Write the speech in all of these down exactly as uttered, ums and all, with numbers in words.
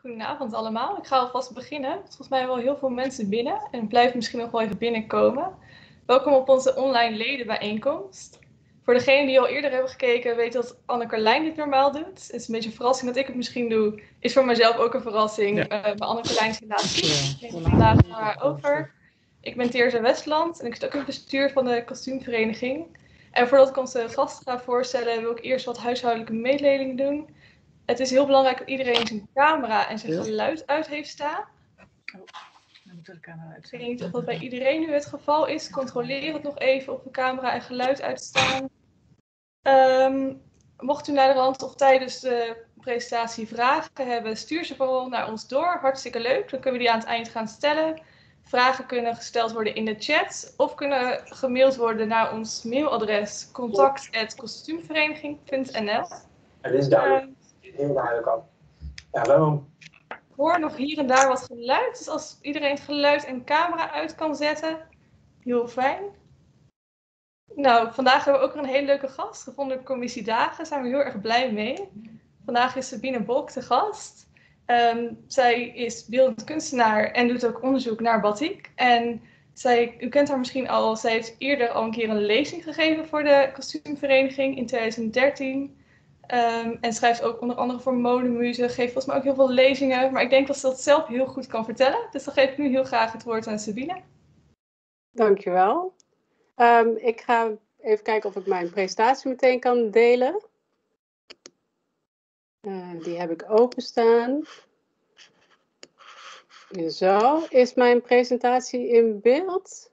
Goedenavond allemaal. Ik ga alvast beginnen. Volgens mij wel heel veel mensen binnen en blijven misschien nog wel even binnenkomen. Welkom op onze online ledenbijeenkomst. Voor degenen die al eerder hebben gekeken, weet dat Anne-Carlijn dit normaal doet. Het is een beetje een verrassing dat ik het misschien doe. Is voor mezelf ook een verrassing. Ja. Uh, maar Anne-Carlijn is helaas ziek. Ik neem vandaag naar haar over. Ik ben Teerza Westland en ik zit ook in het bestuur van de kostuumvereniging. En voordat ik onze gasten ga voorstellen, wil ik eerst wat huishoudelijke mededelingen doen. Het is heel belangrijk dat iedereen zijn camera en zijn geluid uit heeft staan. Oh, dan moet de camera uit. Ik weet niet of dat bij iedereen nu het geval is. Controleer het nog even of de camera en geluid uitstaan. Um, mocht u naar de rand of tijdens de presentatie vragen hebben, stuur ze vooral naar ons door. Hartstikke leuk. Dan kunnen we die aan het eind gaan stellen. Vragen kunnen gesteld worden in de chat of kunnen gemaild worden naar ons mailadres contact apenstaartje kostuumvereniging punt n l. Het is duidelijk. Heel duidelijk al. Hallo. Ik hoor nog hier en daar wat geluid. Dus als iedereen het geluid en camera uit kan zetten, heel fijn. Nou, vandaag hebben we ook een hele leuke gast gevonden. Commissie Dagen, daar zijn we heel erg blij mee. Vandaag is Sabine Bolk de gast. Um, zij is beeldend kunstenaar en doet ook onderzoek naar batik. En zij, u kent haar misschien al, zij heeft eerder al een keer een lezing gegeven voor de kostuumvereniging in twintig dertien. Um, en schrijft ook onder andere voor Modemuze, geeft volgens mij ook heel veel lezingen. Maar ik denk dat ze dat zelf heel goed kan vertellen. Dus dan geef ik nu heel graag het woord aan Sabine. Dankjewel. Um, ik ga even kijken of ik mijn presentatie meteen kan delen. Uh, die heb ik openstaan. Zo, is mijn presentatie in beeld?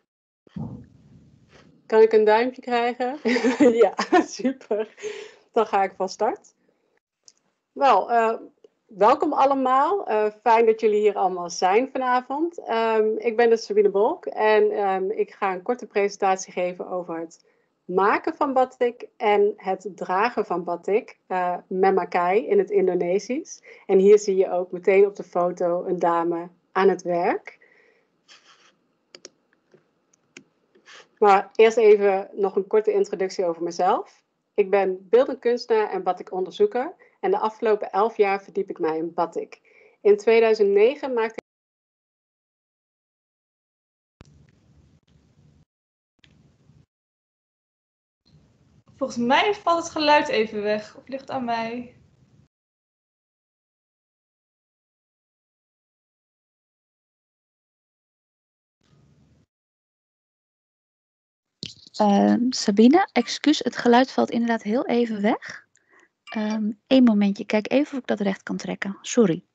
Kan ik een duimpje krijgen? Ja, super. Dan ga ik van start. Wel, uh, welkom allemaal. Uh, fijn dat jullie hier allemaal zijn vanavond. Um, ik ben dus Sabine Bolk en um, ik ga een korte presentatie geven over het maken van batik en het dragen van batik, uh, memakai in het Indonesisch. En hier zie je ook meteen op de foto een dame aan het werk. Maar eerst even nog een korte introductie over mezelf. Ik ben beeldend kunstenaar en batikonderzoeker en de afgelopen elf jaar verdiep ik mij in batik. In tweeduizend negen maakte ik Volgens mij valt het geluid even weg, of ligt aan mij? Uh, Sabine, excuus, het geluid valt inderdaad heel even weg. Um, Eén momentje, kijk even of ik dat recht kan trekken. Sorry.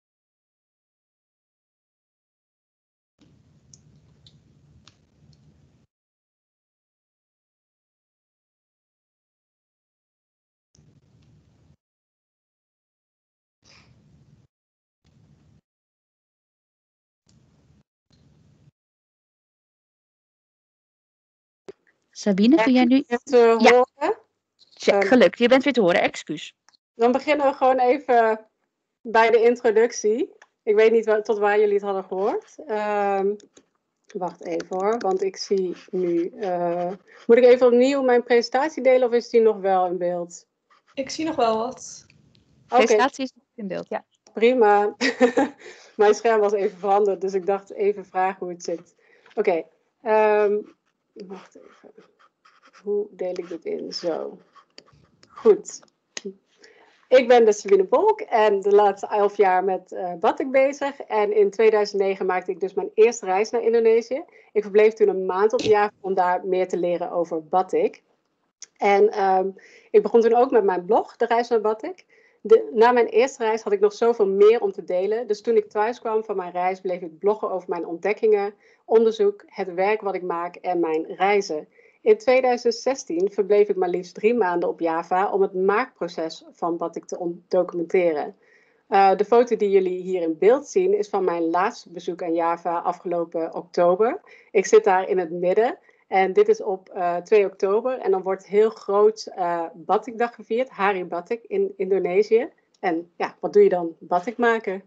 Sabine, kun jij nu... Te ja. horen? Check, gelukt. Je bent weer te horen, excuus. Dan beginnen we gewoon even bij de introductie. Ik weet niet wat, tot waar jullie het hadden gehoord. Um, wacht even hoor, want ik zie nu... Uh, moet ik even opnieuw mijn presentatie delen of is die nog wel in beeld? Ik zie nog wel wat. Okay. Presentatie is in beeld, ja. Prima. Mijn scherm was even veranderd, dus ik dacht even vragen hoe het zit. Oké. Okay. Um, wacht even. Hoe deel ik dit in? Zo. Goed. Ik ben dus Sabine Bolk en de laatste elf jaar met uh, batik bezig. En in tweeduizend negen maakte ik dus mijn eerste reis naar Indonesië. Ik verbleef toen een maand op Java om daar meer te leren over batik. En um, ik begon toen ook met mijn blog, De Reis naar Batik. De, na mijn eerste reis had ik nog zoveel meer om te delen. Dus toen ik thuis kwam van mijn reis, bleef ik bloggen over mijn ontdekkingen, onderzoek, het werk wat ik maak en mijn reizen. In tweeduizend zestien verbleef ik maar liefst drie maanden op Java om het maakproces van batik te documenteren. Uh, de foto die jullie hier in beeld zien is van mijn laatste bezoek aan Java afgelopen oktober. Ik zit daar in het midden en dit is op uh, twee oktober en dan wordt heel groot uh, Batikdag gevierd, Hari Batik in Indonesië. En ja, wat doe je dan? Batik maken.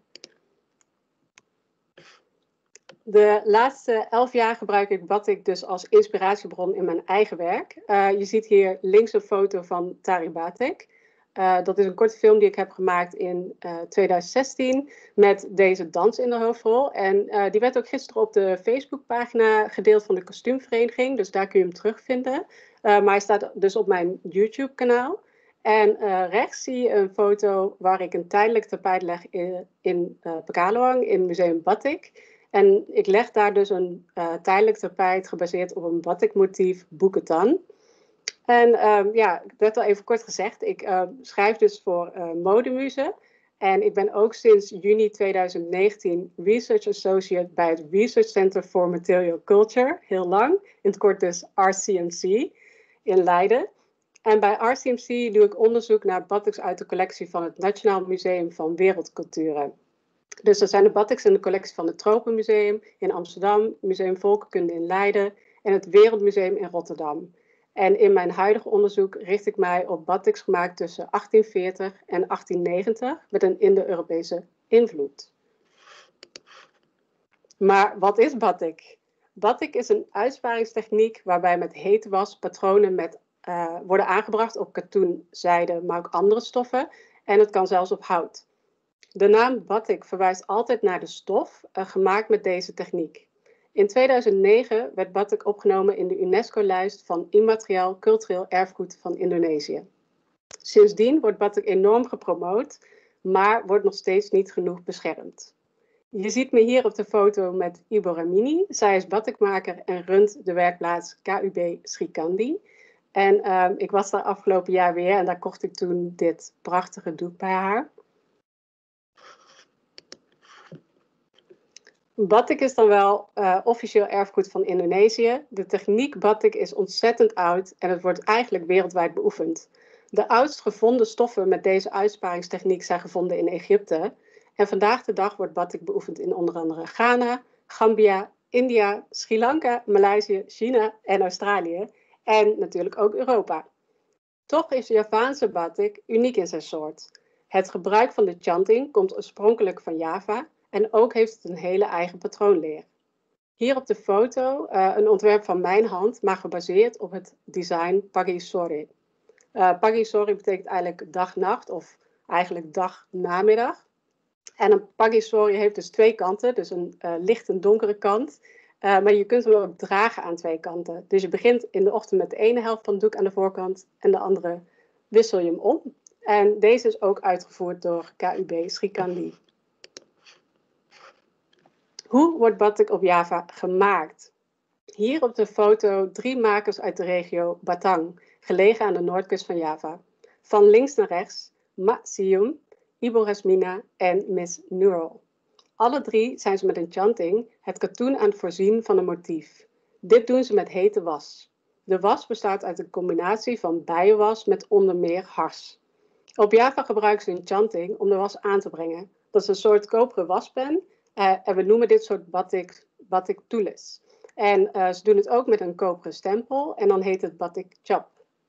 De laatste elf jaar gebruik ik batik dus als inspiratiebron in mijn eigen werk. Uh, je ziet hier links een foto van Tari Batik. Uh, dat is een korte film die ik heb gemaakt in uh, twintig zestien met deze dans in de hoofdrol. En uh, die werd ook gisteren op de Facebookpagina gedeeld van de kostuumvereniging. Dus daar kun je hem terugvinden. Uh, maar hij staat dus op mijn YouTube kanaal. En uh, rechts zie je een foto waar ik een tijdelijk tapijt leg in, in uh, Pekalongan, in Museum Batik. En ik leg daar dus een uh, tijdelijk tapijt gebaseerd op een batikmotief Buketan. En um, ja, ik werd al even kort gezegd, ik uh, schrijf dus voor uh, Modemuze. En ik ben ook sinds juni twintig negentien Research Associate bij het Research Center for Material Culture, heel lang, in het kort dus R C M C in Leiden. En bij R C M C doe ik onderzoek naar batiks uit de collectie van het Nationaal Museum van Wereldculturen. Dus dat zijn de batiks in de collectie van het Tropenmuseum in Amsterdam, Museum Volkenkunde in Leiden en het Wereldmuseum in Rotterdam. En in mijn huidige onderzoek richt ik mij op batiks gemaakt tussen achttien veertig en achttien negentig met een Indo-Europese invloed. Maar wat is batik? Batik is een uitsparingstechniek waarbij met hete was patronen met, uh, worden aangebracht op katoen, zijde, maar ook andere stoffen. En het kan zelfs op hout. De naam batik verwijst altijd naar de stof uh, gemaakt met deze techniek. In tweeduizend negen werd batik opgenomen in de UNESCO-lijst van immaterieel cultureel erfgoed van Indonesië. Sindsdien wordt batik enorm gepromoot, maar wordt nog steeds niet genoeg beschermd. Je ziet me hier op de foto met Ibu Ramini. Zij is batikmaker en runt de werkplaats K U B Srikandi. En uh, ik was daar afgelopen jaar weer en daar kocht ik toen dit prachtige doek bij haar. Batik is dan wel uh, officieel erfgoed van Indonesië. De techniek batik is ontzettend oud en het wordt eigenlijk wereldwijd beoefend. De oudst gevonden stoffen met deze uitsparingstechniek zijn gevonden in Egypte. En vandaag de dag wordt batik beoefend in onder andere Ghana, Gambia, India, Sri Lanka, Maleisië, China en Australië. En natuurlijk ook Europa. Toch is Javaanse batik uniek in zijn soort. Het gebruik van de chanting komt oorspronkelijk van Java. En ook heeft het een hele eigen patroonleer. Hier op de foto uh, een ontwerp van mijn hand, maar gebaseerd op het design Pagi Sore. Uh, Pagi Sore betekent eigenlijk dag-nacht of eigenlijk dag-namiddag. En een Pagi Sore heeft dus twee kanten, dus een uh, licht en donkere kant. Uh, maar je kunt hem ook dragen aan twee kanten. Dus je begint in de ochtend met de ene helft van het doek aan de voorkant en de andere wissel je hem om. En deze is ook uitgevoerd door K U B Srikandi. Hoe wordt batik op Java gemaakt? Hier op de foto drie makers uit de regio Batang, gelegen aan de noordkust van Java. Van links naar rechts, Ma Sium, Ibu Rasmina en Miss Nurul. Alle drie zijn ze met een chanting het katoen aan het voorzien van een motief. Dit doen ze met hete was. De was bestaat uit een combinatie van bijenwas met onder meer hars. Op Java gebruiken ze een chanting om de was aan te brengen. Dat is een soort koperen waspen. Uh, en we noemen dit soort batik, batik tulis. En uh, ze doen het ook met een koperen stempel en dan heet het batik chap.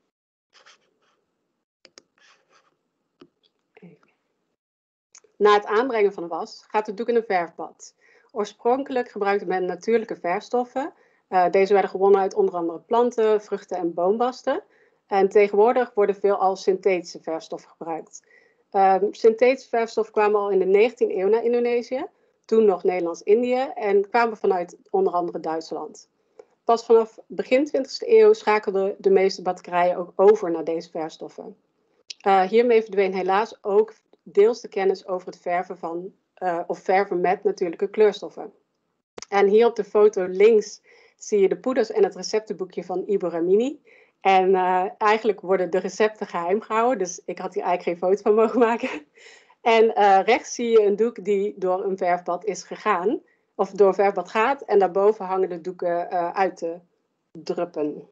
Na het aanbrengen van de was gaat het doek in een verfbad. Oorspronkelijk gebruikte men natuurlijke verfstoffen. Uh, deze werden gewonnen uit onder andere planten, vruchten en boombasten. En tegenwoordig worden veelal synthetische verfstoffen gebruikt. Uh, synthetische verfstoffen kwamen al in de negentiende eeuw naar Indonesië. Toen nog Nederlands-Indië en kwamen vanuit onder andere Duitsland. Pas vanaf begin twintigste eeuw schakelden de meeste batikerijen ook over naar deze verfstoffen. Uh, hiermee verdween helaas ook deels de kennis over het verven van, uh, of verven met natuurlijke kleurstoffen. En hier op de foto links zie je de poeders en het receptenboekje van Ibu Ramini. En uh, eigenlijk worden de recepten geheim gehouden, dus ik had hier eigenlijk geen foto van mogen maken. En uh, rechts zie je een doek die door een verfbad is gegaan, of door een verfbad gaat, en daarboven hangen de doeken uh, uit te druppen.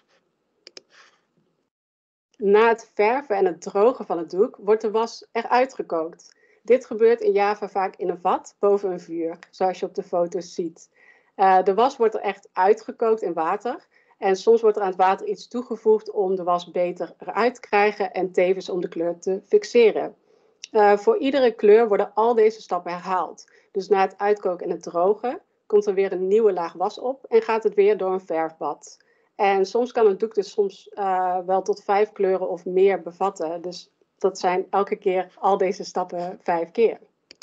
Na het verven en het drogen van het doek wordt de was eruit gekookt. Dit gebeurt in Java vaak in een vat boven een vuur, zoals je op de foto's ziet. Uh, de was wordt er echt uitgekookt in water. En soms wordt er aan het water iets toegevoegd om de was beter eruit te krijgen en tevens om de kleur te fixeren. Uh, voor iedere kleur worden al deze stappen herhaald. Dus na het uitkoken en het drogen komt er weer een nieuwe laag was op en gaat het weer door een verfbad. En soms kan het doek dus soms uh, wel tot vijf kleuren of meer bevatten. Dus Dat zijn elke keer al deze stappen vijf keer.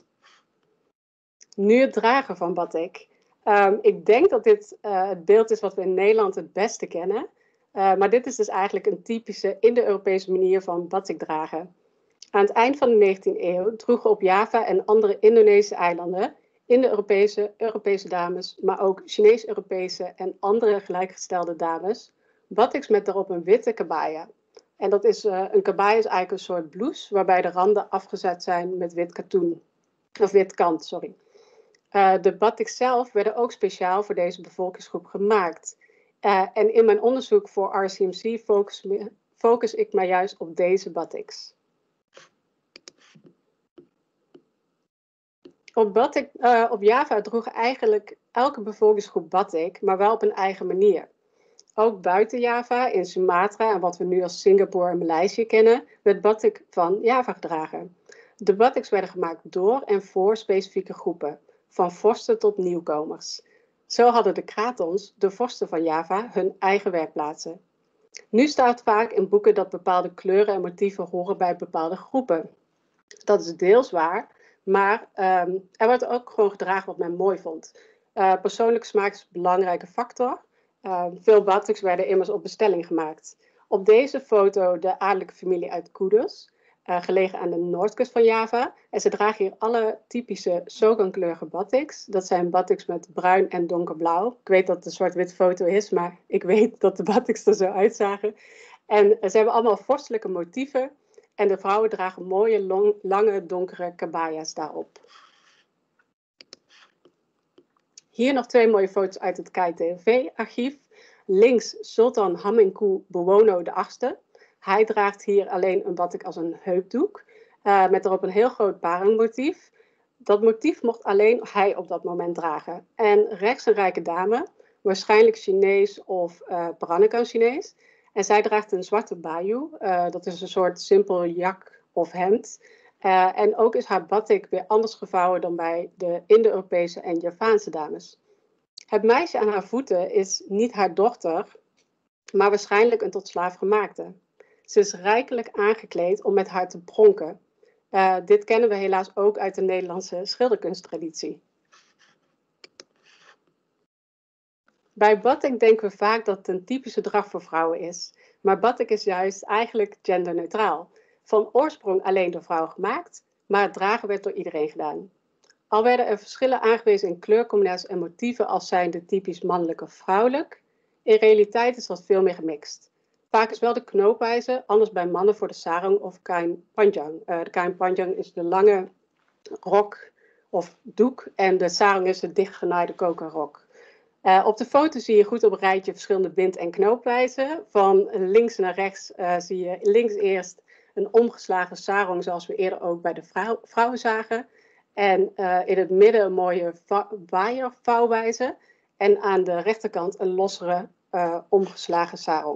Nu het dragen van batik. Um, ik denk dat dit uh, het beeld is wat we in Nederland het beste kennen. Uh, maar dit is dus eigenlijk een typische Indo-Europese manier van batik dragen. Aan het eind van de negentiende eeuw droegen op Java en andere Indonesische eilanden Indo-Europese, Europese dames, maar ook Chinees-Europese en andere gelijkgestelde dames, batiks met daarop een witte kabaya. En dat is, uh, een kabaya is eigenlijk een soort blouse waarbij de randen afgezet zijn met wit katoen. Of wit kant, sorry. Uh, de batiks zelf werden ook speciaal voor deze bevolkingsgroep gemaakt. Uh, en in mijn onderzoek voor R C M C focus, focus ik mij juist op deze batiks. Op, batik, uh, op Java droeg eigenlijk elke bevolkingsgroep batik, maar wel op een eigen manier. Ook buiten Java, in Sumatra en wat we nu als Singapore en Maleisië kennen, werd batik van Java gedragen. De batiks werden gemaakt door en voor specifieke groepen, van vorsten tot nieuwkomers. Zo hadden de kratons, de vorsten van Java, hun eigen werkplaatsen. Nu staat vaak in boeken dat bepaalde kleuren en motieven horen bij bepaalde groepen. Dat is deels waar, maar um, er wordt ook gewoon gedragen wat men mooi vond. Uh, persoonlijke smaak is een belangrijke factor. Uh, veel batiks werden immers op bestelling gemaakt. Op deze foto de adellijke familie uit Kudus, uh, gelegen aan de noordkust van Java. En ze dragen hier alle typische Sogan-kleurige batiks. Dat zijn batiks met bruin en donkerblauw. Ik weet dat het een zwart-wit foto is, maar ik weet dat de batiks er zo uitzagen. En uh, ze hebben allemaal vorstelijke motieven. En de vrouwen dragen mooie, long, lange, donkere kabaya's daarop. Hier nog twee mooie foto's uit het K I T V-archief. Links Sultan Hamengkubuwono Buwono de achtste. Hij draagt hier alleen een batik als een heupdoek. Uh, met erop een heel groot parangmotief. Dat motief mocht alleen hij op dat moment dragen. En rechts een rijke dame, waarschijnlijk Chinees of uh, Peranakan Chinees. En zij draagt een zwarte bayu. Uh, dat is een soort simpel jak of hemd. Uh, en ook is haar batik weer anders gevouwen dan bij de Indo-Europese en Javaanse dames. Het meisje aan haar voeten is niet haar dochter, maar waarschijnlijk een tot slaaf gemaakte. Ze is rijkelijk aangekleed om met haar te pronken. Uh, dit kennen we helaas ook uit de Nederlandse schilderkunsttraditie. Bij batik denken we vaak dat het een typische drag voor vrouwen is. Maar batik is juist eigenlijk genderneutraal. Van oorsprong alleen door vrouwen gemaakt, maar het dragen werd door iedereen gedaan. Al werden er verschillen aangewezen in kleurcombinaties en motieven als zijnde typisch mannelijk of vrouwelijk. In realiteit is dat veel meer gemixt. Vaak is wel de knoopwijze anders bij mannen voor de sarong of kain panjang. Uh, de kain panjang is de lange rok of doek en de sarong is de dichtgenaaide kokerrok. Uh, op de foto zie je goed op een rijtje verschillende bind- en knoopwijzen. Van links naar rechts uh, zie je links eerst een omgeslagen sarong zoals we eerder ook bij de vrouw, vrouwen zagen. En uh, in het midden een mooie waaiervouwwijze. En aan de rechterkant een lossere uh, omgeslagen sarong.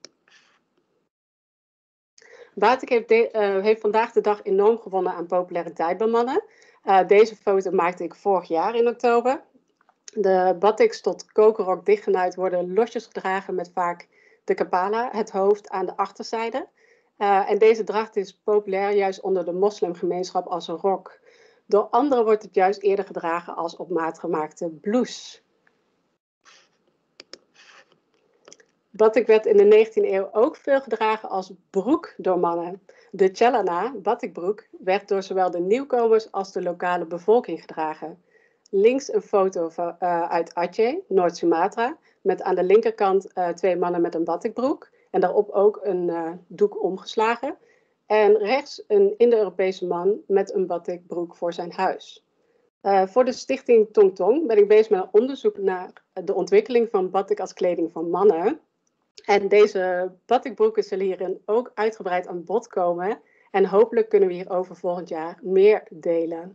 Batik heeft, de, uh, heeft vandaag de dag enorm gewonnen aan populariteit bij mannen. Uh, deze foto maakte ik vorig jaar in oktober. De batiks tot kokerrok dichtgenaaid worden losjes gedragen met vaak de kapala, het hoofd, aan de achterzijde. Uh, en deze dracht is populair juist onder de moslimgemeenschap als een rok. Door anderen wordt het juist eerder gedragen als op maat gemaakte blouse. Batik werd in de negentiende eeuw ook veel gedragen als broek door mannen. De chelana, batikbroek, werd door zowel de nieuwkomers als de lokale bevolking gedragen. Links een foto van, uh, uit Aceh, Noord-Sumatra, met aan de linkerkant uh, twee mannen met een batikbroek en daarop ook een uh, doek omgeslagen. En rechts een Indo-Europese man met een batikbroek voor zijn huis. Uh, voor de stichting Tong Tong ben ik bezig met een onderzoek naar de ontwikkeling van batik als kleding van mannen. En deze batikbroeken zullen hierin ook uitgebreid aan bod komen. En hopelijk kunnen we hierover volgend jaar meer delen.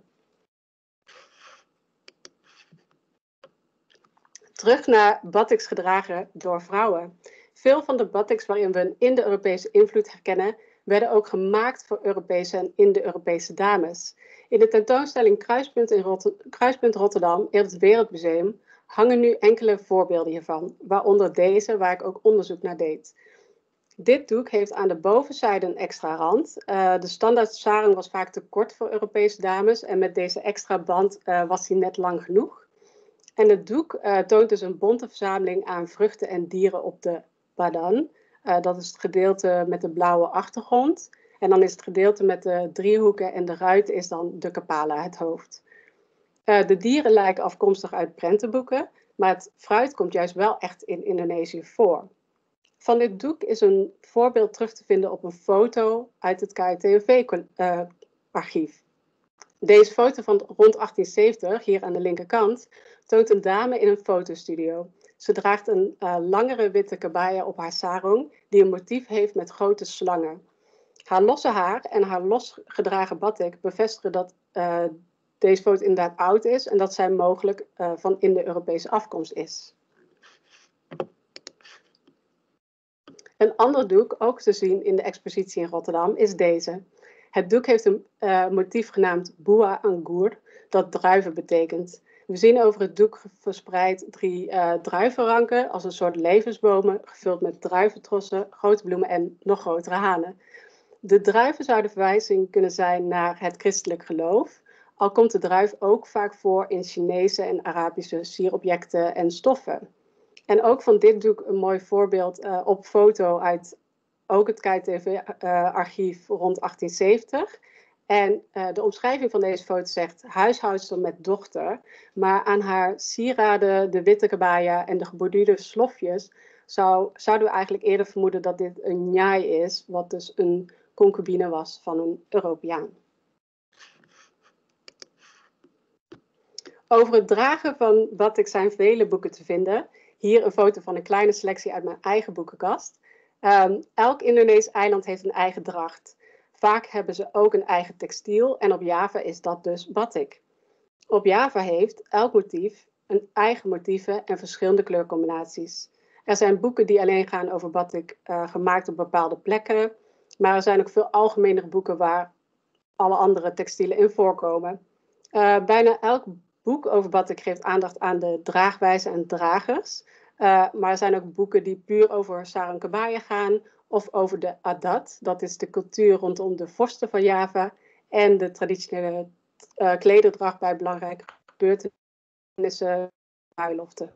Terug naar batiks gedragen door vrouwen. Veel van de batiks waarin we een Indo-Europese invloed herkennen, werden ook gemaakt voor Europese en Indo-Europese dames. In de tentoonstelling Kruispunt, in Rotter- Kruispunt Rotterdam in het Wereldmuseum hangen nu enkele voorbeelden hiervan, waaronder deze waar ik ook onderzoek naar deed. Dit doek heeft aan de bovenzijde een extra rand. Uh, de standaard sarong was vaak te kort voor Europese dames en met deze extra band uh, was die net lang genoeg. En het doek uh, toont dus een bonte verzameling aan vruchten en dieren op de badan. Uh, dat is het gedeelte met de blauwe achtergrond. En dan is het gedeelte met de driehoeken en de ruiten is dan de kapala, het hoofd. Uh, de dieren lijken afkomstig uit prentenboeken, maar het fruit komt juist wel echt in Indonesië voor. Van dit doek is een voorbeeld terug te vinden op een foto uit het K I T O V-archief. Uh, Deze foto van rond achttien zeventig, hier aan de linkerkant, toont een dame in een fotostudio. Ze draagt een uh, langere witte kabaya op haar sarong, die een motief heeft met grote slangen. Haar losse haar en haar los gedragen batik bevestigen dat uh, deze foto inderdaad oud is en dat zij mogelijk uh, van Indo-Europese afkomst is. Een ander doek, ook te zien in de expositie in Rotterdam, is deze. Het doek heeft een uh, motief genaamd Buah Anggur, dat druiven betekent. We zien over het doek verspreid drie uh, druivenranken als een soort levensbomen, gevuld met druiventrossen, grote bloemen en nog grotere hanen. De druiven zouden verwijzing kunnen zijn naar het christelijk geloof, al komt de druif ook vaak voor in Chinese en Arabische sieropjecten en stoffen. En ook van dit doek een mooi voorbeeld uh, op foto uit ook het K I T O V-archief uh, rond achttien zeventig. En uh, de omschrijving van deze foto zegt huishoudster met dochter. Maar aan haar sieraden, de witte kabaya en de geborduurde slofjes zou, zouden we eigenlijk eerder vermoeden dat dit een njai is, wat dus een concubine was van een Europeaan. Over het dragen van batik zijn vele boeken te vinden. Hier een foto van een kleine selectie uit mijn eigen boekenkast. Um, elk Indonesisch eiland heeft een eigen dracht. Vaak hebben ze ook een eigen textiel en op Java is dat dus batik. Op Java heeft elk motief een eigen motieven en verschillende kleurcombinaties. Er zijn boeken die alleen gaan over batik uh, gemaakt op bepaalde plekken. Maar er zijn ook veel algemenere boeken waar alle andere textielen in voorkomen. Uh, bijna elk boek over batik geeft aandacht aan de draagwijze en dragers. Uh, maar er zijn ook boeken die puur over sarong kabaya gaan of over de adat. Dat is de cultuur rondom de vorsten van Java en de traditionele uh, klederdracht bij belangrijke gebeurtenissen, bruiloften.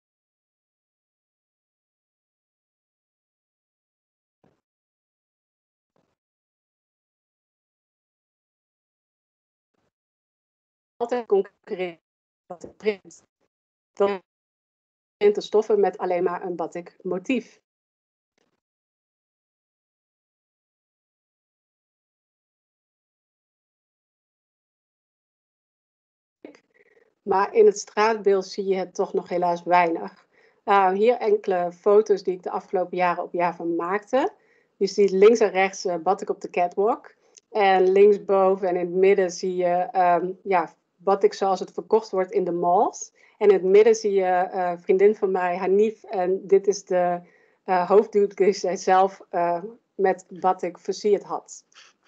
Altijd concurreren met de print. Dan printen stoffen met alleen maar een batik motief. Maar in het straatbeeld zie je het toch nog helaas weinig. Uh, hier enkele foto's die ik de afgelopen jaren op Java maakte. Je ziet links en rechts uh, batik op de catwalk. En linksboven en in het midden zie je um, ja, batik zoals het verkocht wordt in de malls. En in het midden zie je uh, een vriendin van mij, Hanif. En dit is de uh, hoofddoek die zij zelf uh, met batik versierd had.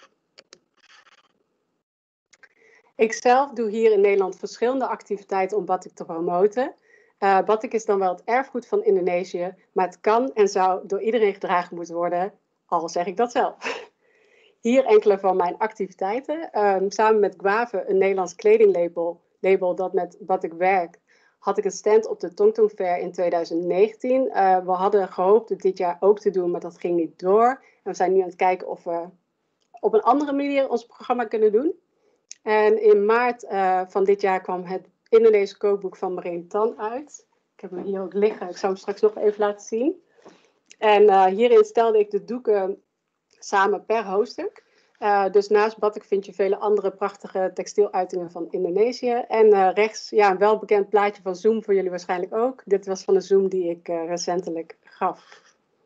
Ik zelf doe hier in Nederland verschillende activiteiten om batik te promoten. Uh, batik is dan wel het erfgoed van Indonesië, maar het kan en zou door iedereen gedragen moeten worden, al zeg ik dat zelf. Hier enkele van mijn activiteiten. Um, samen met Guave, een Nederlands kledinglabel label dat met batik werkt, had ik een stand op de Tongtong Fair in tweeduizend negentien. Uh, we hadden gehoopt het dit jaar ook te doen, maar dat ging niet door. En we zijn nu aan het kijken of we op een andere manier ons programma kunnen doen. En in maart uh, van dit jaar kwam het Indonesisch kookboek van Marijn Tan uit. Ik heb hem hier ook liggen, ik zal hem straks nog even laten zien. En uh, hierin stelde ik de doeken samen per hoofdstuk. Uh, dus naast batik vind je vele andere prachtige textieluitingen van Indonesië. En uh, rechts, ja, een welbekend plaatje van Zoom voor jullie waarschijnlijk ook. Dit was van de Zoom die ik uh, recentelijk gaf.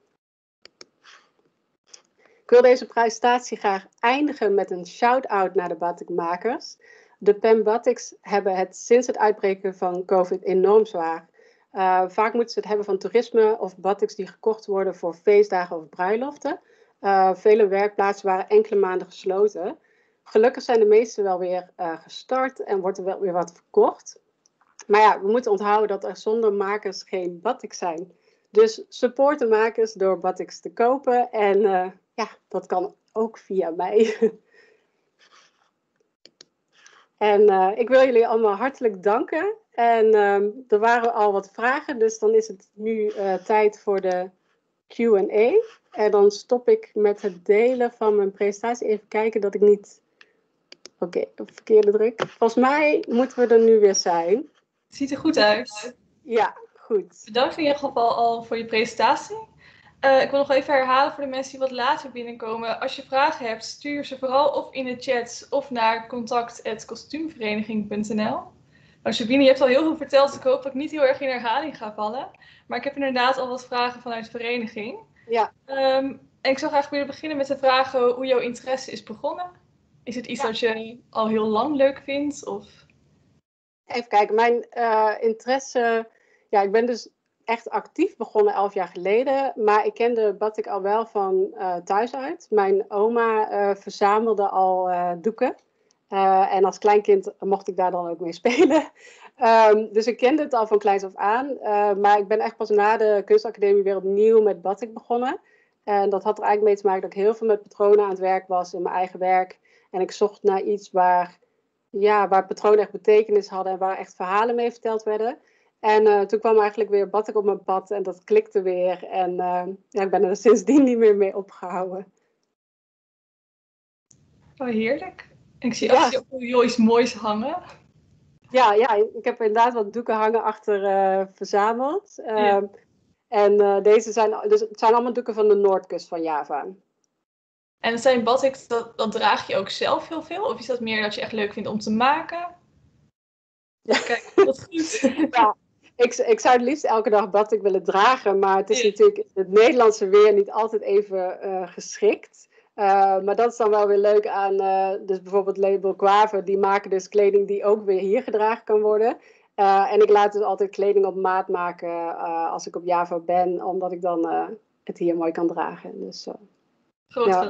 Ik wil deze presentatie graag eindigen met een shout-out naar de batikmakers. De Pen Batiks hebben het sinds het uitbreken van COVID enorm zwaar. Uh, vaak moeten ze het hebben van toerisme of batiks die gekocht worden voor feestdagen of bruiloften. Uh, vele werkplaatsen waren enkele maanden gesloten. Gelukkig zijn de meeste wel weer uh, gestart en wordt er wel weer wat verkocht. Maar ja, we moeten onthouden dat er zonder makers geen batik zijn. Dus support de makers door batiks te kopen. En uh, ja, dat kan ook via mij. En uh, ik wil jullie allemaal hartelijk danken. En um, er waren al wat vragen, dus dan is het nu uh, tijd voor de Q en A. En dan stop ik met het delen van mijn presentatie. Even kijken dat ik niet... Oké, okay, op verkeerde druk. Volgens mij moeten we er nu weer zijn. Het ziet er goed uit. Ja, goed. Bedankt in ieder geval al voor je presentatie. Uh, ik wil nog even herhalen voor de mensen die wat later binnenkomen. Als je vragen hebt, stuur ze vooral of in de chat of naar contact apenstaartje kostuumvereniging punt n l. Nou, Sabine, je hebt al heel veel verteld, dus ik hoop dat ik niet heel erg in herhaling ga vallen. Maar ik heb inderdaad al wat vragen vanuit de vereniging. Ja. Um, en ik zou graag willen beginnen met de vragen hoe jouw interesse is begonnen. Is het iets ja. dat je al heel lang leuk vindt? Of... Even kijken, mijn uh, interesse... Ja, ik ben dus echt actief begonnen elf jaar geleden. Maar ik kende batik al wel van uh, thuis uit. Mijn oma uh, verzamelde al uh, doeken. Uh, en als kleinkind mocht ik daar dan ook mee spelen. Um, dus ik kende het al van kleins af aan. Uh, maar ik ben echt pas na de kunstacademie weer opnieuw met batik begonnen. En dat had er eigenlijk mee te maken dat ik heel veel met patronen aan het werk was in mijn eigen werk. En ik zocht naar iets waar, ja, waar patronen echt betekenis hadden en waar echt verhalen mee verteld werden. En uh, toen kwam eigenlijk weer batik op mijn pad en dat klikte weer. En uh, ja, ik ben er sindsdien niet meer mee opgehouden. Oh, heerlijk. Ik zie ja. achter je ook heel iets moois hangen. Ja, ja, ik heb inderdaad wat doeken hangen achter uh, verzameld. Uh, ja. En uh, deze zijn, dus het zijn allemaal doeken van de noordkust van Java. En zijn batik, dat, dat draag je ook zelf heel veel? Of is dat meer dat je echt leuk vindt om te maken? Ja. Kijk, dat is goed. Ja, ik, ik zou het liefst elke dag batik willen dragen. Maar het is ja. natuurlijk in het Nederlandse weer niet altijd even uh, geschikt. Uh, maar dat is dan wel weer leuk aan, uh, dus bijvoorbeeld Label Guave, die maken dus kleding die ook weer hier gedragen kan worden. Uh, en ik laat dus altijd kleding op maat maken uh, als ik op Java ben, omdat ik dan uh, het hier mooi kan dragen. Dus, uh, Groot ja.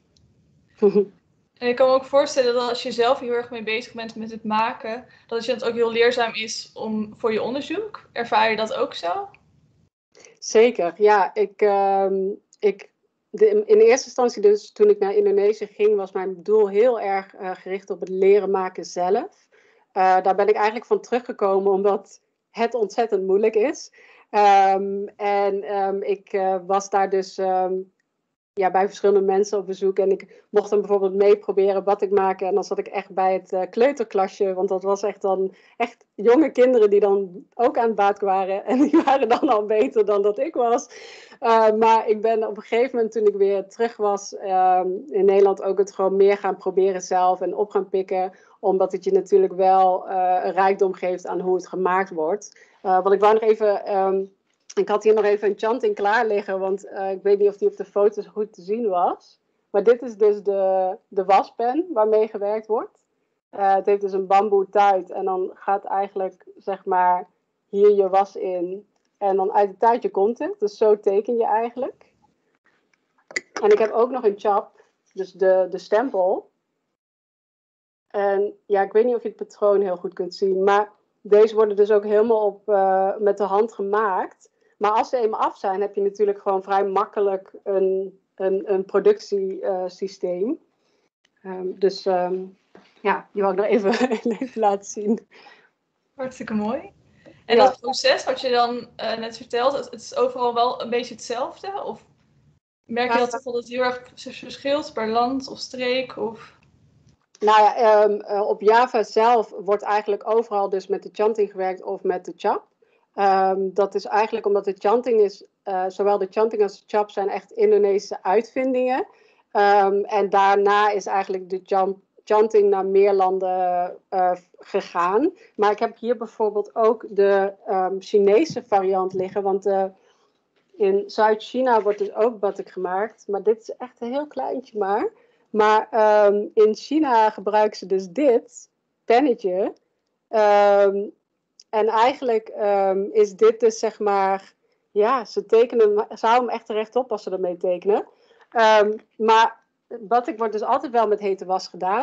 En ik kan me ook voorstellen dat als je zelf heel erg mee bezig bent met het maken, dat het ook heel leerzaam is om, voor je onderzoek. Ervaar je dat ook zo? Zeker, ja. Ik, uh, ik De, in eerste instantie, dus toen ik naar Indonesië ging, was mijn doel heel erg uh, gericht op het leren maken zelf. Uh, daar ben ik eigenlijk van teruggekomen, omdat het ontzettend moeilijk is. Um, en um, ik uh, was daar dus um, ja, bij verschillende mensen op bezoek. En ik mocht dan bijvoorbeeld mee proberen batik maken. En dan zat ik echt bij het uh, kleuterklasje. Want dat was echt dan echt jonge kinderen die dan ook aan het batik waren. En die waren dan al beter dan dat ik was. Uh, maar ik ben op een gegeven moment, toen ik weer terug was uh, in Nederland, ook het gewoon meer gaan proberen zelf en op gaan pikken. Omdat het je natuurlijk wel uh, een rijkdom geeft aan hoe het gemaakt wordt. Uh, want ik wou nog even... Um, Ik had hier nog even een chanting klaar liggen, want uh, ik weet niet of die op de foto's goed te zien was. Maar dit is dus de, de waspen waarmee gewerkt wordt. Uh, het heeft dus een bamboe tuit en dan gaat eigenlijk, zeg maar, hier je was in. En dan uit het tuitje komt het, dus zo teken je eigenlijk. En ik heb ook nog een chap, dus de, de stempel. En ja, ik weet niet of je het patroon heel goed kunt zien, maar deze worden dus ook helemaal op, uh, met de hand gemaakt. Maar als ze eenmaal af zijn, heb je natuurlijk gewoon vrij makkelijk een, een, een productiesysteem. Uh, um, dus um, ja, die wil ik nog even, even laten zien. Hartstikke mooi. En ja. dat proces wat je dan uh, net vertelt, het is overal wel een beetje hetzelfde? Of merk je dat toch wel dat het heel erg verschilt per land of streek? Of... Nou ja, um, uh, op Java zelf wordt eigenlijk overal dus met de chanting gewerkt of met de chap. Um, dat is eigenlijk omdat de chanting is, uh, zowel de chanting als de chap zijn echt Indonesische uitvindingen. Um, en daarna is eigenlijk de jump, chanting naar meer landen uh, gegaan. Maar ik heb hier bijvoorbeeld ook de um, Chinese variant liggen, want uh, in Zuid-China wordt dus ook batik gemaakt. Maar dit is echt een heel kleintje maar. Maar um, in China gebruiken ze dus dit pennetje. Um, En eigenlijk um, is dit dus zeg maar, ja, ze tekenen, ze houden hem echt rechtop als ze ermee tekenen. Um, maar batik wordt dus altijd wel met hete was gedaan.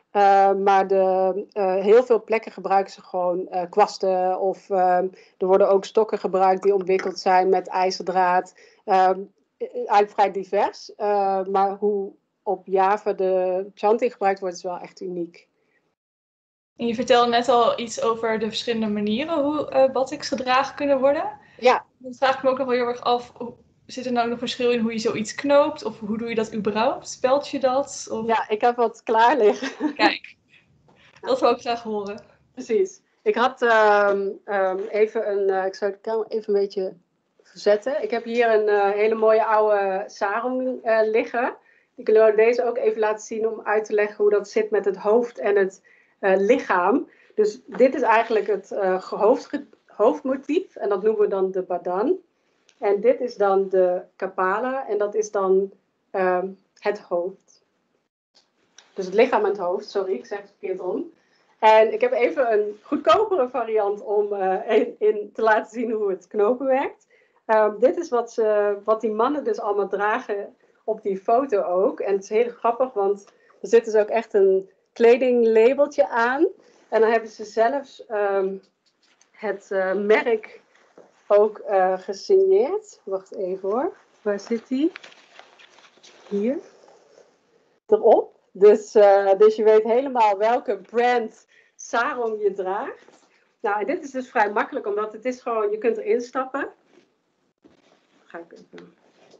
Uh, maar de, uh, heel veel plekken gebruiken ze gewoon uh, kwasten. Of uh, er worden ook stokken gebruikt die omwikkeld zijn met ijzerdraad. Uh, eigenlijk vrij divers. Uh, maar hoe op Java de chanting gebruikt wordt, is wel echt uniek. En je vertelde net al iets over de verschillende manieren hoe uh, batiks gedragen kunnen worden. Ja. Dan vraag ik me ook nog wel heel erg af, zit er nou nog verschil in hoe je zoiets knoopt? Of hoe doe je dat überhaupt? Speld je dat? Of... Ja, ik heb wat klaar liggen. Kijk, dat wil ik graag horen. Precies. Ik had um, um, even een, uh, ik zou de camera even een beetje verzetten. Ik heb hier een uh, hele mooie oude sarong uh, liggen. Ik wil deze ook even laten zien om uit te leggen hoe dat zit met het hoofd en het uh, lichaam. Dus dit is eigenlijk het uh, hoofd, hoofdmotief en dat noemen we dan de badan. En dit is dan de kapala en dat is dan uh, het hoofd. Dus het lichaam en het hoofd, sorry, ik zeg het verkeerd om. En ik heb even een goedkopere variant om uh, in, in te laten zien hoe het knopen werkt. Uh, dit is wat, ze, wat die mannen dus allemaal dragen op die foto ook. En het is heel grappig, want er zit dus ook echt een kledinglabeltje aan. En dan hebben ze zelfs um, het uh, merk ook uh, gesigneerd. Wacht even hoor, waar zit die? Hier. Erop. Dus, uh, dus je weet helemaal welke brand sarong je draagt. Nou, en dit is dus vrij makkelijk, omdat het is gewoon, je kunt erin stappen. Ga ik even.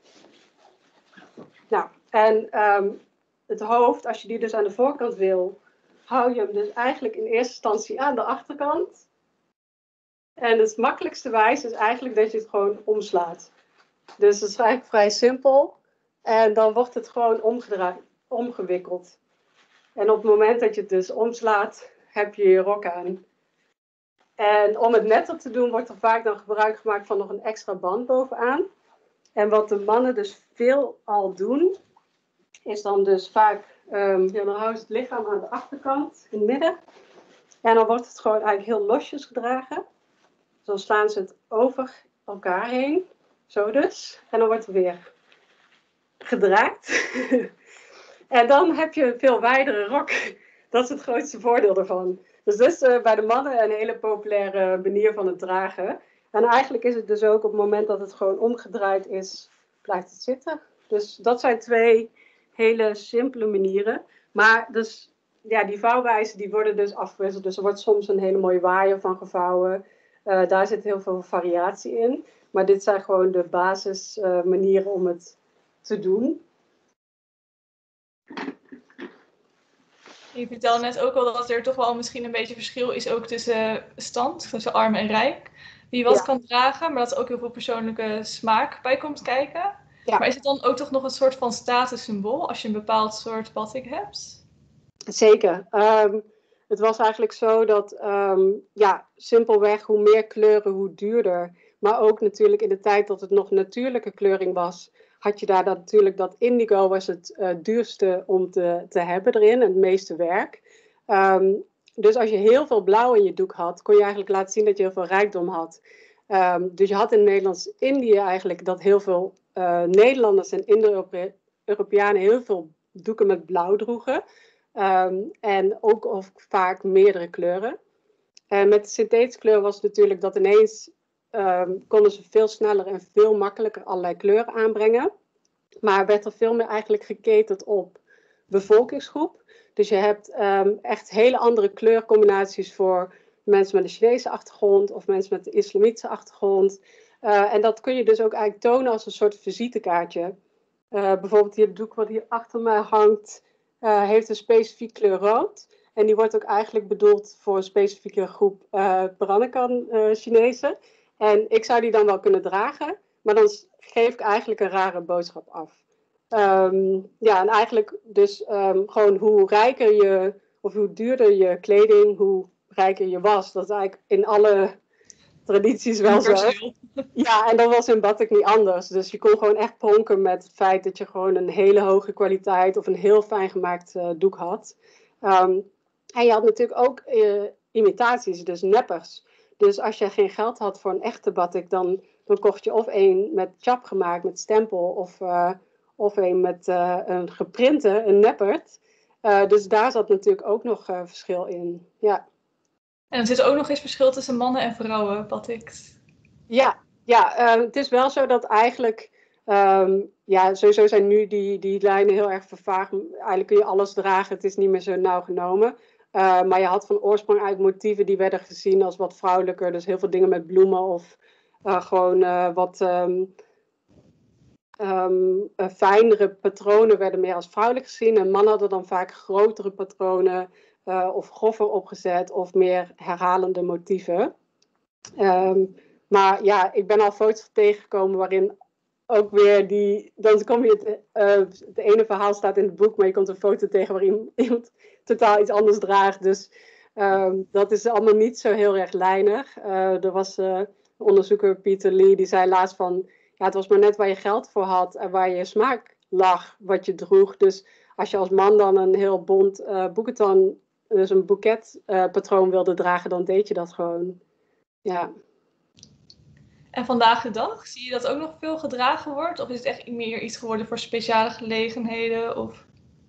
Nou, en um, het hoofd, als je die dus aan de voorkant wil, hou je hem dus eigenlijk in eerste instantie aan de achterkant. En het makkelijkste wijze is eigenlijk dat je het gewoon omslaat. Dus het is eigenlijk vrij simpel. En dan wordt het gewoon omgedraaid, omgewikkeld. En op het moment dat je het dus omslaat, heb je je rok aan. En om het netter te doen, wordt er vaak dan gebruik gemaakt van nog een extra band bovenaan. En wat de mannen dus veel al doen, is dan dus vaak, um, ja, dan houden ze het lichaam aan de achterkant, in het midden. En dan wordt het gewoon eigenlijk heel losjes gedragen. Dan slaan ze het over elkaar heen, zo dus. En dan wordt het weer gedraaid. En dan heb je een veel wijdere rok. Dat is het grootste voordeel ervan. Dus dat is uh, bij de mannen een hele populaire manier van het dragen. En eigenlijk is het dus ook op het moment dat het gewoon omgedraaid is, blijft het zitten. Dus dat zijn twee hele simpele manieren. Maar dus, ja, die vouwwijzen die worden dus afgewisseld. Dus er wordt soms een hele mooie waaier van gevouwen. Uh, daar zit heel veel variatie in. Maar dit zijn gewoon de basismanieren uh, om het te doen. Je vertelde net ook al dat er toch wel misschien een beetje verschil is ook tussen stand, tussen arm en rijk. Wie wat ja. kan dragen, maar dat er ook heel veel persoonlijke smaak bij komt kijken. Ja. Maar is het dan ook toch nog een soort van statussymbool als je een bepaald soort batik hebt? Zeker. Um, het was eigenlijk zo dat, um, ja, simpelweg hoe meer kleuren, hoe duurder. Maar ook natuurlijk in de tijd dat het nog natuurlijke kleuring was, had je daar dat, natuurlijk dat indigo was het uh, duurste om te, te hebben erin, het meeste werk. Um, dus als je heel veel blauw in je doek had, kon je eigenlijk laten zien dat je heel veel rijkdom had. Um, dus je had in Nederlands-Indië eigenlijk dat heel veel uh, Nederlanders en Indo-Europeanen heel veel doeken met blauw droegen. Um, en ook of vaak meerdere kleuren. En met de synthetische kleur was het natuurlijk dat ineens um, konden ze veel sneller en veel makkelijker allerlei kleuren aanbrengen. Maar werd er veel meer eigenlijk geketend op bevolkingsgroep. Dus je hebt um, echt hele andere kleurcombinaties voor mensen met een Chinese achtergrond of mensen met een islamitische achtergrond. Uh, en dat kun je dus ook eigenlijk tonen als een soort visitekaartje. Uh, bijvoorbeeld hier het doek wat hier achter mij hangt, uh, heeft een specifieke kleur rood. En die wordt ook eigenlijk bedoeld voor een specifieke groep uh, Peranakan uh, Chinezen. En ik zou die dan wel kunnen dragen, maar dan geef ik eigenlijk een rare boodschap af. Um, ja, en eigenlijk dus um, gewoon hoe rijker je, of hoe duurder je kleding, hoe rijker je was. Dat is eigenlijk in alle tradities wel zo. Ja, en dat was in batik niet anders. Dus je kon gewoon echt pronken met het feit dat je gewoon een hele hoge kwaliteit of een heel fijn gemaakt uh, doek had. Um, en je had natuurlijk ook uh, imitaties, dus neppers. Dus als je geen geld had voor een echte batik, dan, dan kocht je of een met chap gemaakt, met stempel, of, uh, of een met uh, een geprinte, een neppert. Uh, dus daar zat natuurlijk ook nog uh, verschil in. Ja. En er zit ook nog eens verschil tussen mannen en vrouwen, batiks. Ja, ja uh, het is wel zo dat eigenlijk... Um, ja, sowieso zijn nu die, die lijnen heel erg vervaagd. Eigenlijk kun je alles dragen, het is niet meer zo nauw genomen. Uh, maar je had van oorsprong uit motieven die werden gezien als wat vrouwelijker. Dus heel veel dingen met bloemen of uh, gewoon uh, wat um, um, uh, fijnere patronen werden meer als vrouwelijk gezien. En mannen hadden dan vaak grotere patronen uh, of grover opgezet of meer herhalende motieven. Um, maar ja, ik ben al foto's tegengekomen waarin ook weer die, dan kom je, het, uh, het ene verhaal staat in het boek, maar je komt een foto tegen waarin iemand totaal iets anders draagt. Dus um, dat is allemaal niet zo heel erg lijnig. Uh, er was uh, onderzoeker Peter Lee, die zei laatst van, ja, het was maar net waar je geld voor had en waar je smaak lag, wat je droeg. Dus als je als man dan een heel bont uh, boeketan, dus een boeketpatroon uh, wilde dragen, dan deed je dat gewoon. Ja. En vandaag de dag, zie je dat ook nog veel gedragen wordt? Of is het echt meer iets geworden voor speciale gelegenheden? Of...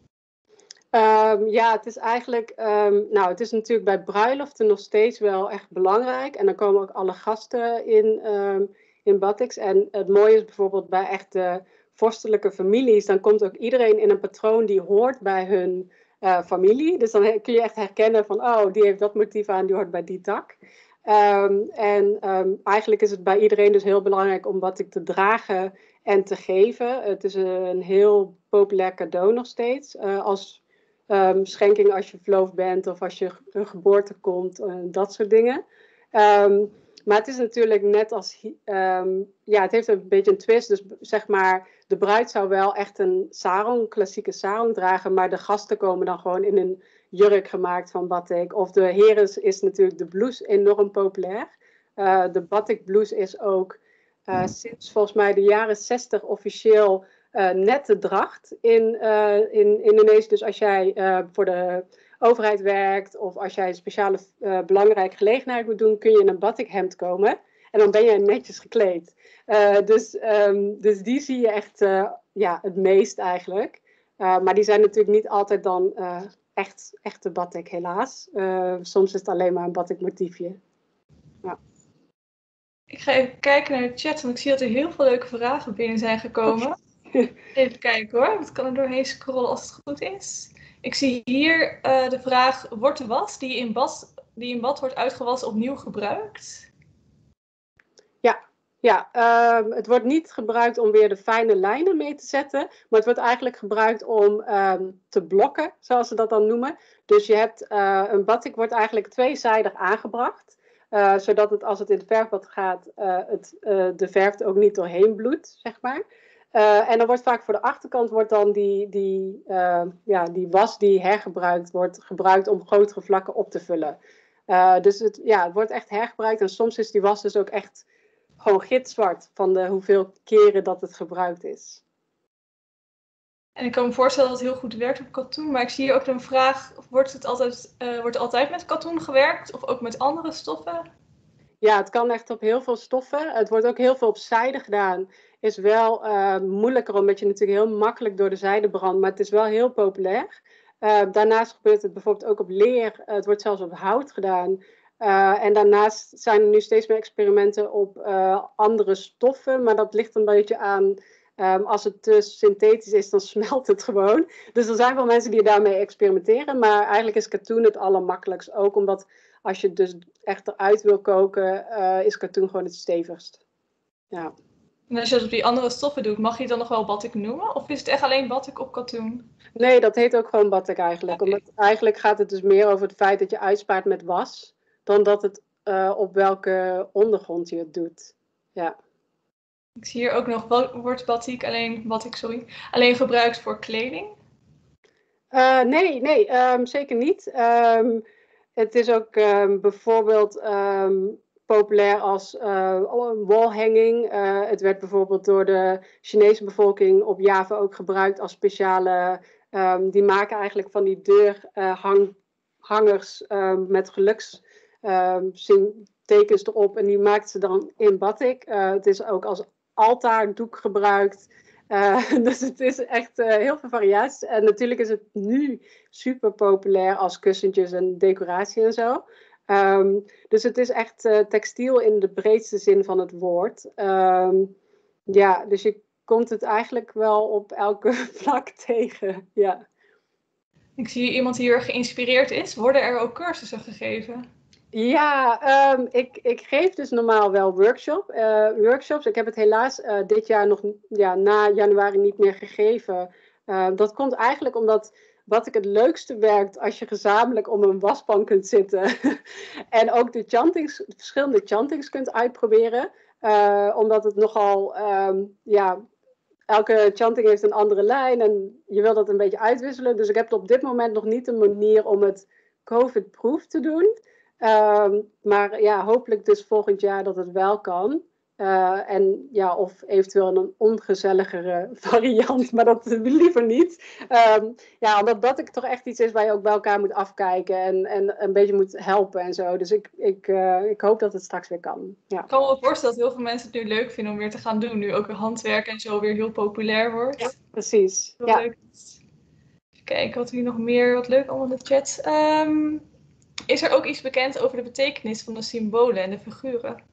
Um, ja, het is eigenlijk... Um, nou, het is natuurlijk bij bruiloften nog steeds wel echt belangrijk. En dan komen ook alle gasten in, um, in batiks. En het mooie is bijvoorbeeld bij echt de vorstelijke families. Dan komt ook iedereen in een patroon die hoort bij hun uh, familie. Dus dan kun je echt herkennen van... Oh, die heeft dat motief aan, die hoort bij die tak. Um, en um, eigenlijk is het bij iedereen dus heel belangrijk om batik te dragen en te geven. Het is een heel populair cadeau nog steeds. Uh, als um, schenking als je verloofd bent of als je een geboorte komt, uh, dat soort dingen. Um, maar het is natuurlijk net als... Um, ja, het heeft een beetje een twist. Dus zeg maar, de bruid zou wel echt een sarong, klassieke sarong dragen. Maar de gasten komen dan gewoon in een jurk gemaakt van batik. Of de heren is natuurlijk de blouse enorm populair. Uh, de batik blouse is ook uh, sinds volgens mij de jaren zestig officieel uh, nette dracht in, uh, in Indonesië. Dus als jij uh, voor de overheid werkt of als jij een speciale uh, belangrijke gelegenheid moet doen, kun je in een batik hemd komen. En dan ben je netjes gekleed. Uh, dus, um, dus die zie je echt uh, ja, het meest eigenlijk. Uh, maar die zijn natuurlijk niet altijd dan... Uh, Echt, echte batik, helaas. Uh, soms is het alleen maar een batik motiefje. Ja. Ik ga even kijken naar de chat, want ik zie dat er heel veel leuke vragen binnen zijn gekomen. Even kijken hoor, ik kan er doorheen scrollen als het goed is. Ik zie hier uh, de vraag, wordt de was die in bad, die in bad wordt uitgewassen opnieuw gebruikt? Ja. Ja, uh, het wordt niet gebruikt om weer de fijne lijnen mee te zetten, maar het wordt eigenlijk gebruikt om um, te blokken, zoals ze dat dan noemen. Dus je hebt, uh, een batik wordt eigenlijk tweezijdig aangebracht, uh, zodat het als het in het verfbad gaat, uh, het, uh, de verf er ook niet doorheen bloedt, zeg maar. Uh, en dan wordt vaak voor de achterkant wordt dan die, die, uh, ja, die was die hergebruikt wordt, gebruikt om grotere vlakken op te vullen. Uh, dus het, ja, het wordt echt hergebruikt en soms is die was dus ook echt... gewoon gitzwart van de hoeveel keren dat het gebruikt is. En ik kan me voorstellen dat het heel goed werkt op katoen. Maar ik zie hier ook een vraag, wordt het altijd, uh, wordt altijd met katoen gewerkt of ook met andere stoffen? Ja, het kan echt op heel veel stoffen. Het wordt ook heel veel op zijde gedaan. Is wel uh, moeilijker omdat je natuurlijk heel makkelijk door de zijde brandt. Maar het is wel heel populair. Uh, daarnaast gebeurt het bijvoorbeeld ook op leer. Uh, het wordt zelfs op hout gedaan. Uh, en daarnaast zijn er nu steeds meer experimenten op uh, andere stoffen. Maar dat ligt een beetje aan... Um, als het te synthetisch is, dan smelt het gewoon. Dus er zijn wel mensen die daarmee experimenteren. Maar eigenlijk is katoen het allermakkelijkst. Ook omdat als je het dus echt eruit wil koken, uh, is katoen gewoon het stevigst. Ja. En als je dat op die andere stoffen doet, mag je het dan nog wel batik noemen? Of is het echt alleen batik op katoen? Nee, dat heet ook gewoon batik eigenlijk. Okay. Omdat eigenlijk gaat het dus meer over het feit dat je uitspaart met was, dan dat het uh, op welke ondergrond je het doet. Ja. Ik zie hier ook nog, wordt batik alleen, batik, sorry, alleen gebruikt voor kleding? Uh, nee, nee, um, zeker niet. Um, het is ook um, bijvoorbeeld um, populair als uh, wallhanging. Uh, het werd bijvoorbeeld door de Chinese bevolking op Java ook gebruikt als speciale... Um, die maken eigenlijk van die deurhangers uh, um, met geluks... Um, tekens erop en die maakten ze dan in batik. Uh, het is ook als altaardoek gebruikt. Uh, dus het is echt uh, heel veel variaties. En natuurlijk is het nu super populair als kussentjes en decoratie en zo. Um, dus het is echt uh, textiel in de breedste zin van het woord. Um, ja, dus je komt het eigenlijk wel op elke vlak tegen. Ja. Ik zie hier iemand die heel erg geïnspireerd is. Worden er ook cursussen gegeven? Ja, um, ik, ik geef dus normaal wel workshop, uh, workshops. Ik heb het helaas uh, dit jaar nog ja, na januari niet meer gegeven. Uh, dat komt eigenlijk omdat wat ik het leukste werkt als je gezamenlijk om een waspan kunt zitten. En ook de chantings, verschillende chantings kunt uitproberen. Uh, omdat het nogal, um, ja, elke chanting heeft een andere lijn en je wil dat een beetje uitwisselen. Dus ik heb op dit moment nog niet een manier om het COVID-proof te doen. Um, maar ja, hopelijk dus volgend jaar dat het wel kan. Uh, en ja, of eventueel een ongezelligere variant, maar dat liever niet. Um, ja, omdat dat ik toch echt iets is waar je ook bij elkaar moet afkijken en, en een beetje moet helpen en zo. Dus ik, ik, uh, ik hoop dat het straks weer kan. Ja. Ik kan me wel voorstellen dat heel veel mensen het nu leuk vinden om weer te gaan doen. Nu ook handwerk en zo weer heel populair wordt. Ja, precies. Heel ja. leuk. Even kijken wat hier nog meer, wat leuk allemaal in de chat. Um, is er ook iets bekend over de betekenis van de symbolen en de figuren?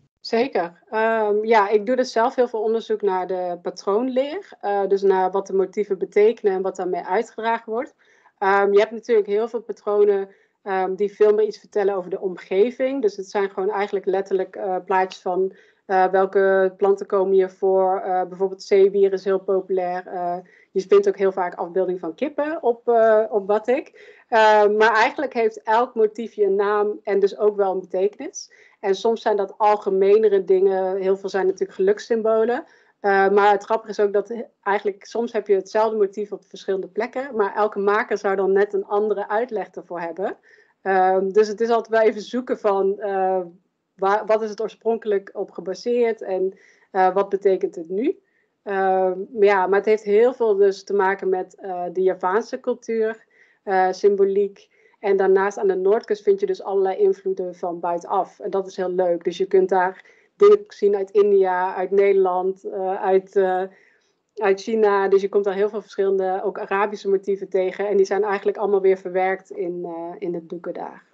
Zeker. Um, ja, ik doe dus zelf heel veel onderzoek naar de patroonleer. Uh, dus naar wat de motieven betekenen en wat daarmee uitgedragen wordt. Um, je hebt natuurlijk heel veel patronen um, die veel meer iets vertellen over de omgeving. Dus het zijn gewoon eigenlijk letterlijk uh, plaatjes van uh, welke planten komen hier voor. Uh, bijvoorbeeld zeewier is heel populair. Uh, je vindt ook heel vaak afbeelding van kippen op, uh, op batik. Uh, maar eigenlijk heeft elk motiefje een naam en dus ook wel een betekenis. En soms zijn dat algemenere dingen. Heel veel zijn natuurlijk gelukssymbolen. Uh, maar het grappige is ook dat eigenlijk soms heb je hetzelfde motief op verschillende plekken. Maar elke maker zou dan net een andere uitleg ervoor hebben. Uh, dus het is altijd wel even zoeken van uh, waar, wat is het oorspronkelijk op gebaseerd en uh, wat betekent het nu. Uh, ja, maar het heeft heel veel dus te maken met uh, de Javaanse cultuur, uh, symboliek. En daarnaast aan de Noordkust vind je dus allerlei invloeden van buitenaf. En dat is heel leuk. Dus je kunt daar dingen zien uit India, uit Nederland, uh, uit, uh, uit China. Dus je komt daar heel veel verschillende, ook Arabische motieven tegen. En die zijn eigenlijk allemaal weer verwerkt in, uh, in de doeken daar.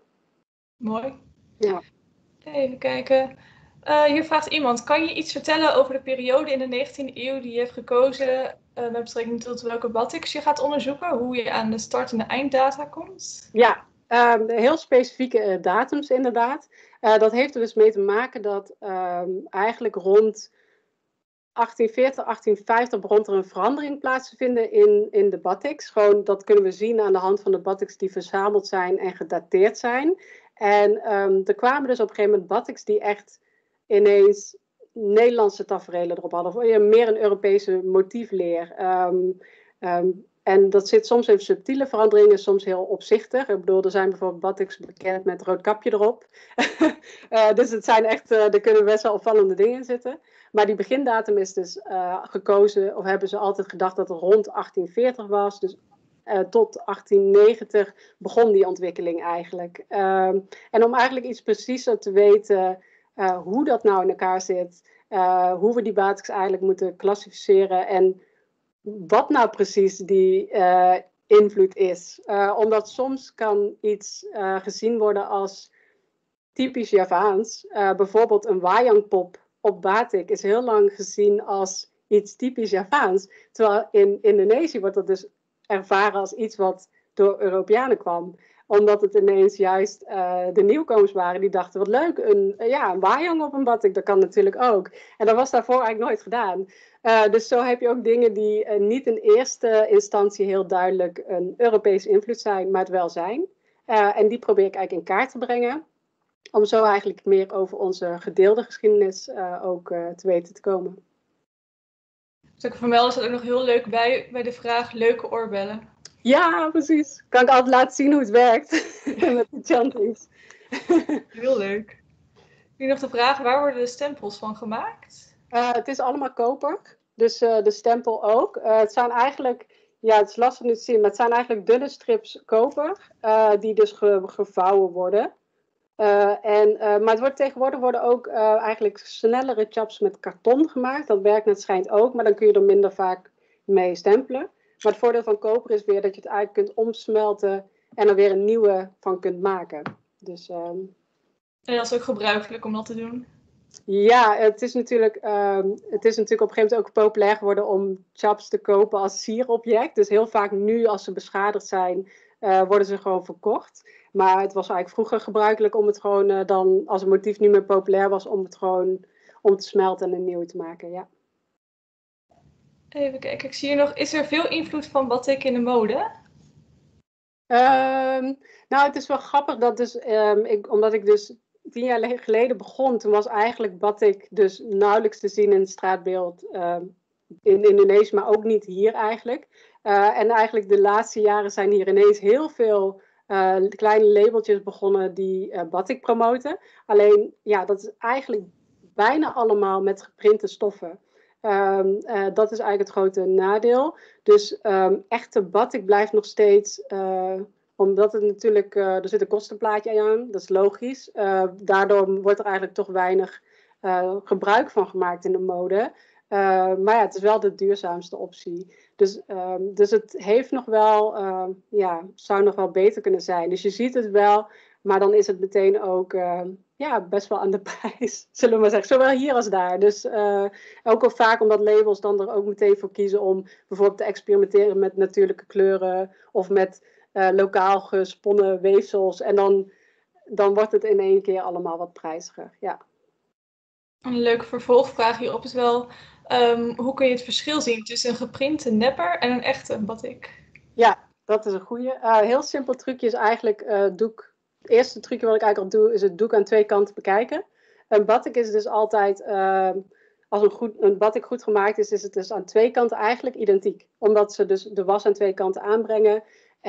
Mooi. Ja. Even kijken. Uh, hier vraagt iemand, kan je iets vertellen over de periode in de negentiende eeuw die je hebt gekozen uh, met betrekking tot welke batiks je gaat onderzoeken? Hoe je aan de start- en de einddata komt? Ja, um, heel specifieke uh, datums inderdaad. Uh, dat heeft er dus mee te maken dat um, eigenlijk rond achttien veertig, achttien vijftig begon er een verandering plaats te vinden in, in de batiks. Gewoon, dat kunnen we zien aan de hand van de batiks die verzameld zijn en gedateerd zijn. En um, er kwamen dus op een gegeven moment batiks die echt ineens Nederlandse taferelen erop hadden. Of meer een Europese motiefleer. Um, um, en dat zit soms in subtiele veranderingen, soms heel opzichtig. Ik bedoel, er zijn bijvoorbeeld batiks bekend met rood kapje erop. uh, dus het zijn echt, uh, er kunnen best wel opvallende dingen in zitten. Maar die begindatum is dus uh, gekozen, of hebben ze altijd gedacht dat het rond achttien veertig was. Dus uh, tot achttien negentig begon die ontwikkeling eigenlijk. Um, en om eigenlijk iets preciezer te weten uh, hoe dat nou in elkaar zit, uh, hoe we die batiks eigenlijk moeten klassificeren en wat nou precies die uh, invloed is. Uh, omdat soms kan iets uh, gezien worden als typisch Javaans. Uh, bijvoorbeeld een wayangpop op batik is heel lang gezien als iets typisch Javaans. Terwijl in Indonesië wordt dat dus ervaren als iets wat door Europeanen kwam. Omdat het ineens juist uh, de nieuwkomers waren die dachten, wat leuk, een, uh, ja, een wayang op een batik, dat kan natuurlijk ook. En dat was daarvoor eigenlijk nooit gedaan. Uh, dus zo heb je ook dingen die uh, niet in eerste instantie heel duidelijk een Europese invloed zijn, maar het wel zijn. Uh, en die probeer ik eigenlijk in kaart te brengen. Om zo eigenlijk meer over onze gedeelde geschiedenis uh, ook uh, te weten te komen. Dus ik vermeld staat ook nog heel leuk bij, bij de vraag leuke oorbellen. Ja, precies. Kan ik altijd laten zien hoe het werkt met de chantings. Heel leuk. Nu nog de vraag, waar worden de stempels van gemaakt? Uh, het is allemaal koper, dus uh, de stempel ook. Uh, het zijn eigenlijk, ja, het is lastig nu te zien, maar het zijn eigenlijk dunne strips koper, uh, die dus ge- gevouwen worden. Uh, en, uh, maar het wordt tegenwoordig worden ook uh, eigenlijk snellere chaps met karton gemaakt. Dat werkt net schijnt ook, maar dan kun je er minder vaak mee stempelen. Maar het voordeel van koper is weer dat je het eigenlijk kunt omsmelten en er weer een nieuwe van kunt maken. Dus, um... En dat is ook gebruikelijk om dat te doen? Ja, het is, natuurlijk, um, het is natuurlijk op een gegeven moment ook populair geworden om chaps te kopen als sierobject. Dus heel vaak nu als ze beschadigd zijn, uh, worden ze gewoon verkocht. Maar het was eigenlijk vroeger gebruikelijk om het gewoon uh, dan, als het motief niet meer populair was, om het gewoon om te smelten en een nieuwe te maken, ja. Even kijken, ik zie hier nog, is er veel invloed van batik in de mode? Um, nou, het is wel grappig dat dus, um, ik, omdat ik dus tien jaar geleden begon, toen was eigenlijk batik dus nauwelijks te zien in het straatbeeld um, in Indonesië, maar ook niet hier eigenlijk. Uh, en eigenlijk de laatste jaren zijn hier ineens heel veel uh, kleine labeltjes begonnen die uh, batik promoten. Alleen, ja, dat is eigenlijk bijna allemaal met geprinte stoffen. Um, uh, dat is eigenlijk het grote nadeel. Dus um, echte batik blijft nog steeds, uh, omdat het natuurlijk, uh, er zit een kostenplaatje aan, dat is logisch. Uh, daardoor wordt er eigenlijk toch weinig uh, gebruik van gemaakt in de mode. Uh, maar ja, het is wel de duurzaamste optie. Dus, um, dus het heeft nog wel, uh, ja, zou nog wel beter kunnen zijn. Dus je ziet het wel, maar dan is het meteen ook uh, ja, best wel aan de prijs, zullen we maar zeggen. Zowel hier als daar. Dus uh, ook al vaak omdat labels dan er ook meteen voor kiezen om bijvoorbeeld te experimenteren met natuurlijke kleuren of met uh, lokaal gesponnen weefsels. En dan, dan wordt het in één keer allemaal wat prijziger, ja. Een leuke vervolgvraag hierop is wel, um, hoe kun je het verschil zien tussen een geprinte nepper en een echte batik? Ja, dat is een goeie. Uh, heel simpel trucje is eigenlijk uh, doek. Het eerste trucje wat ik eigenlijk al doe is het doek aan twee kanten bekijken. Een batik is dus altijd, uh, als een, goed, een batik goed gemaakt is, is het dus aan twee kanten eigenlijk identiek. Omdat ze dus de was aan twee kanten aanbrengen.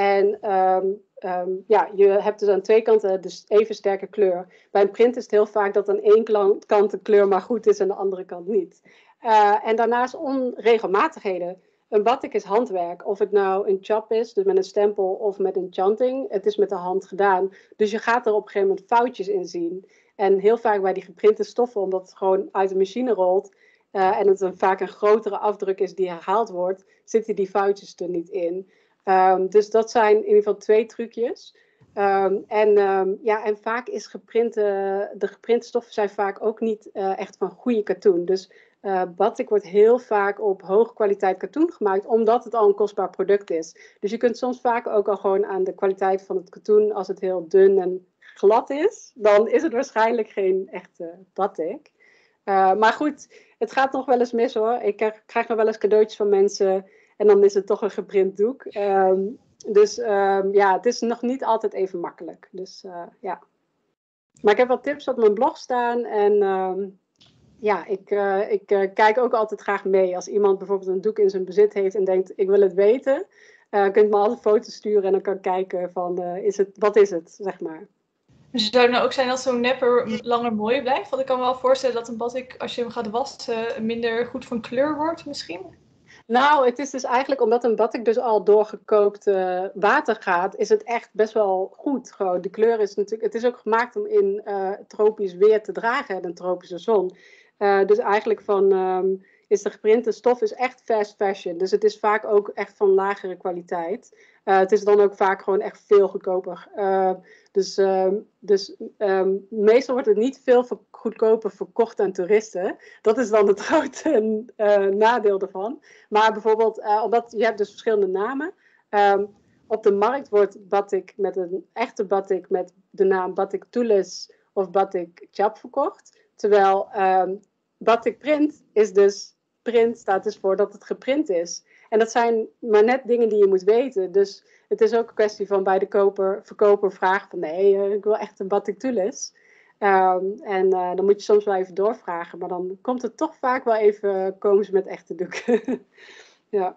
En um, um, ja, je hebt dus aan twee kanten dus even sterke kleur. Bij een print is het heel vaak dat aan één kant de kleur maar goed is en de andere kant niet. Uh, en daarnaast onregelmatigheden. Een batik is handwerk. Of het nou een chop is, dus met een stempel of met een chanting. Het is met de hand gedaan. Dus je gaat er op een gegeven moment foutjes in zien. En heel vaak bij die geprinte stoffen, omdat het gewoon uit de machine rolt. Uh, en het een, vaak een grotere afdruk is die herhaald wordt, zitten die foutjes er niet in. Um, dus dat zijn in ieder geval twee trucjes. Um, en, um, ja, en vaak is geprinte, de geprinte stoffen zijn vaak ook niet uh, echt van goede katoen. Dus uh, batik wordt heel vaak op hoge kwaliteit katoen gemaakt, omdat het al een kostbaar product is. Dus je kunt soms vaak ook al gewoon aan de kwaliteit van het katoen, als het heel dun en glad is, dan is het waarschijnlijk geen echte batik. Uh, maar goed, het gaat nog wel eens mis hoor. Ik krijg, krijg nog wel eens cadeautjes van mensen en dan is het toch een geprint doek. Um, dus um, ja, het is nog niet altijd even makkelijk. Dus uh, ja. Maar ik heb wat tips op mijn blog staan en um, ja, ik, uh, ik uh, kijk ook altijd graag mee. Als iemand bijvoorbeeld een doek in zijn bezit heeft en denkt, ik wil het weten, uh, kunt me altijd foto's sturen en dan kan ik kijken van, uh, is het, wat is het, zeg maar. Dus zou het nou ook zijn dat zo'n nepper langer mooi blijft? Want ik kan me wel voorstellen dat een batik, als je hem gaat wassen, minder goed van kleur wordt misschien? Nou, het is dus eigenlijk, omdat een batik dus al door gekookt uh, water gaat, is het echt best wel goed. Gewoon. De kleur is natuurlijk, het is ook gemaakt om in uh, tropisch weer te dragen en een tropische zon. Uh, dus eigenlijk van, um, is de geprinte stof is echt fast fashion. Dus het is vaak ook echt van lagere kwaliteit. Uh, het is dan ook vaak gewoon echt veel goedkoper. Uh, dus um, dus um, meestal wordt het niet veel goedkoper verkocht aan toeristen. Dat is dan het grote uh, nadeel ervan. Maar bijvoorbeeld, uh, omdat je hebt dus verschillende namen. Um, op de markt wordt batik met een echte batik met de naam batik tulis of batik chap verkocht. Terwijl um, batik print is dus, print staat dus voor dat het geprint is. En dat zijn maar net dingen die je moet weten. Dus het is ook een kwestie van bij de koper, verkoper vragen van nee, uh, ik wil echt een batik tulis. Um, en uh, dan moet je soms wel even doorvragen. Maar dan komt het toch vaak wel even, komen ze met echte doeken. Ja.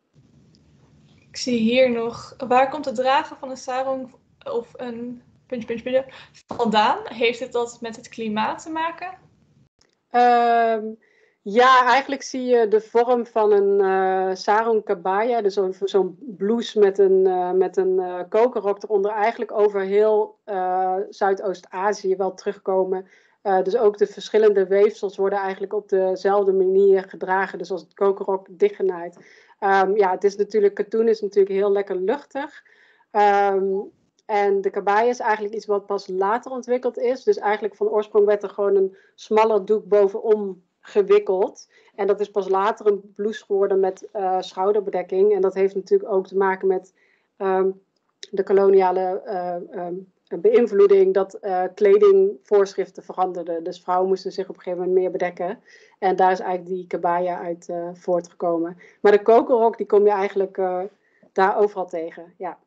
Ik zie hier nog, waar komt het dragen van een sarong of een puntje, puntje, puntje vandaan? Heeft het dat met het klimaat te maken? Um, Ja, eigenlijk zie je de vorm van een uh, sarong kabaya, dus zo'n zo'n blouse met een, uh, met een uh, kokerrok eronder, eigenlijk over heel uh, Zuidoost-Azië wel terugkomen. Uh, dus ook de verschillende weefsels worden eigenlijk op dezelfde manier gedragen, dus als het kokerrok dichtgenaaid. Um, ja, het is natuurlijk, katoen is natuurlijk heel lekker luchtig. Um, en de kabaya is eigenlijk iets wat pas later ontwikkeld is. Dus eigenlijk van oorsprong werd er gewoon een smaller doek bovenom gewikkeld. En dat is pas later een blouse geworden met uh, schouderbedekking. En dat heeft natuurlijk ook te maken met um, de koloniale uh, um, beïnvloeding dat uh, kledingvoorschriften veranderden. Dus vrouwen moesten zich op een gegeven moment meer bedekken. En daar is eigenlijk die kabaya uit uh, voortgekomen. Maar de kokerrok, die kom je eigenlijk uh, daar overal tegen, ja.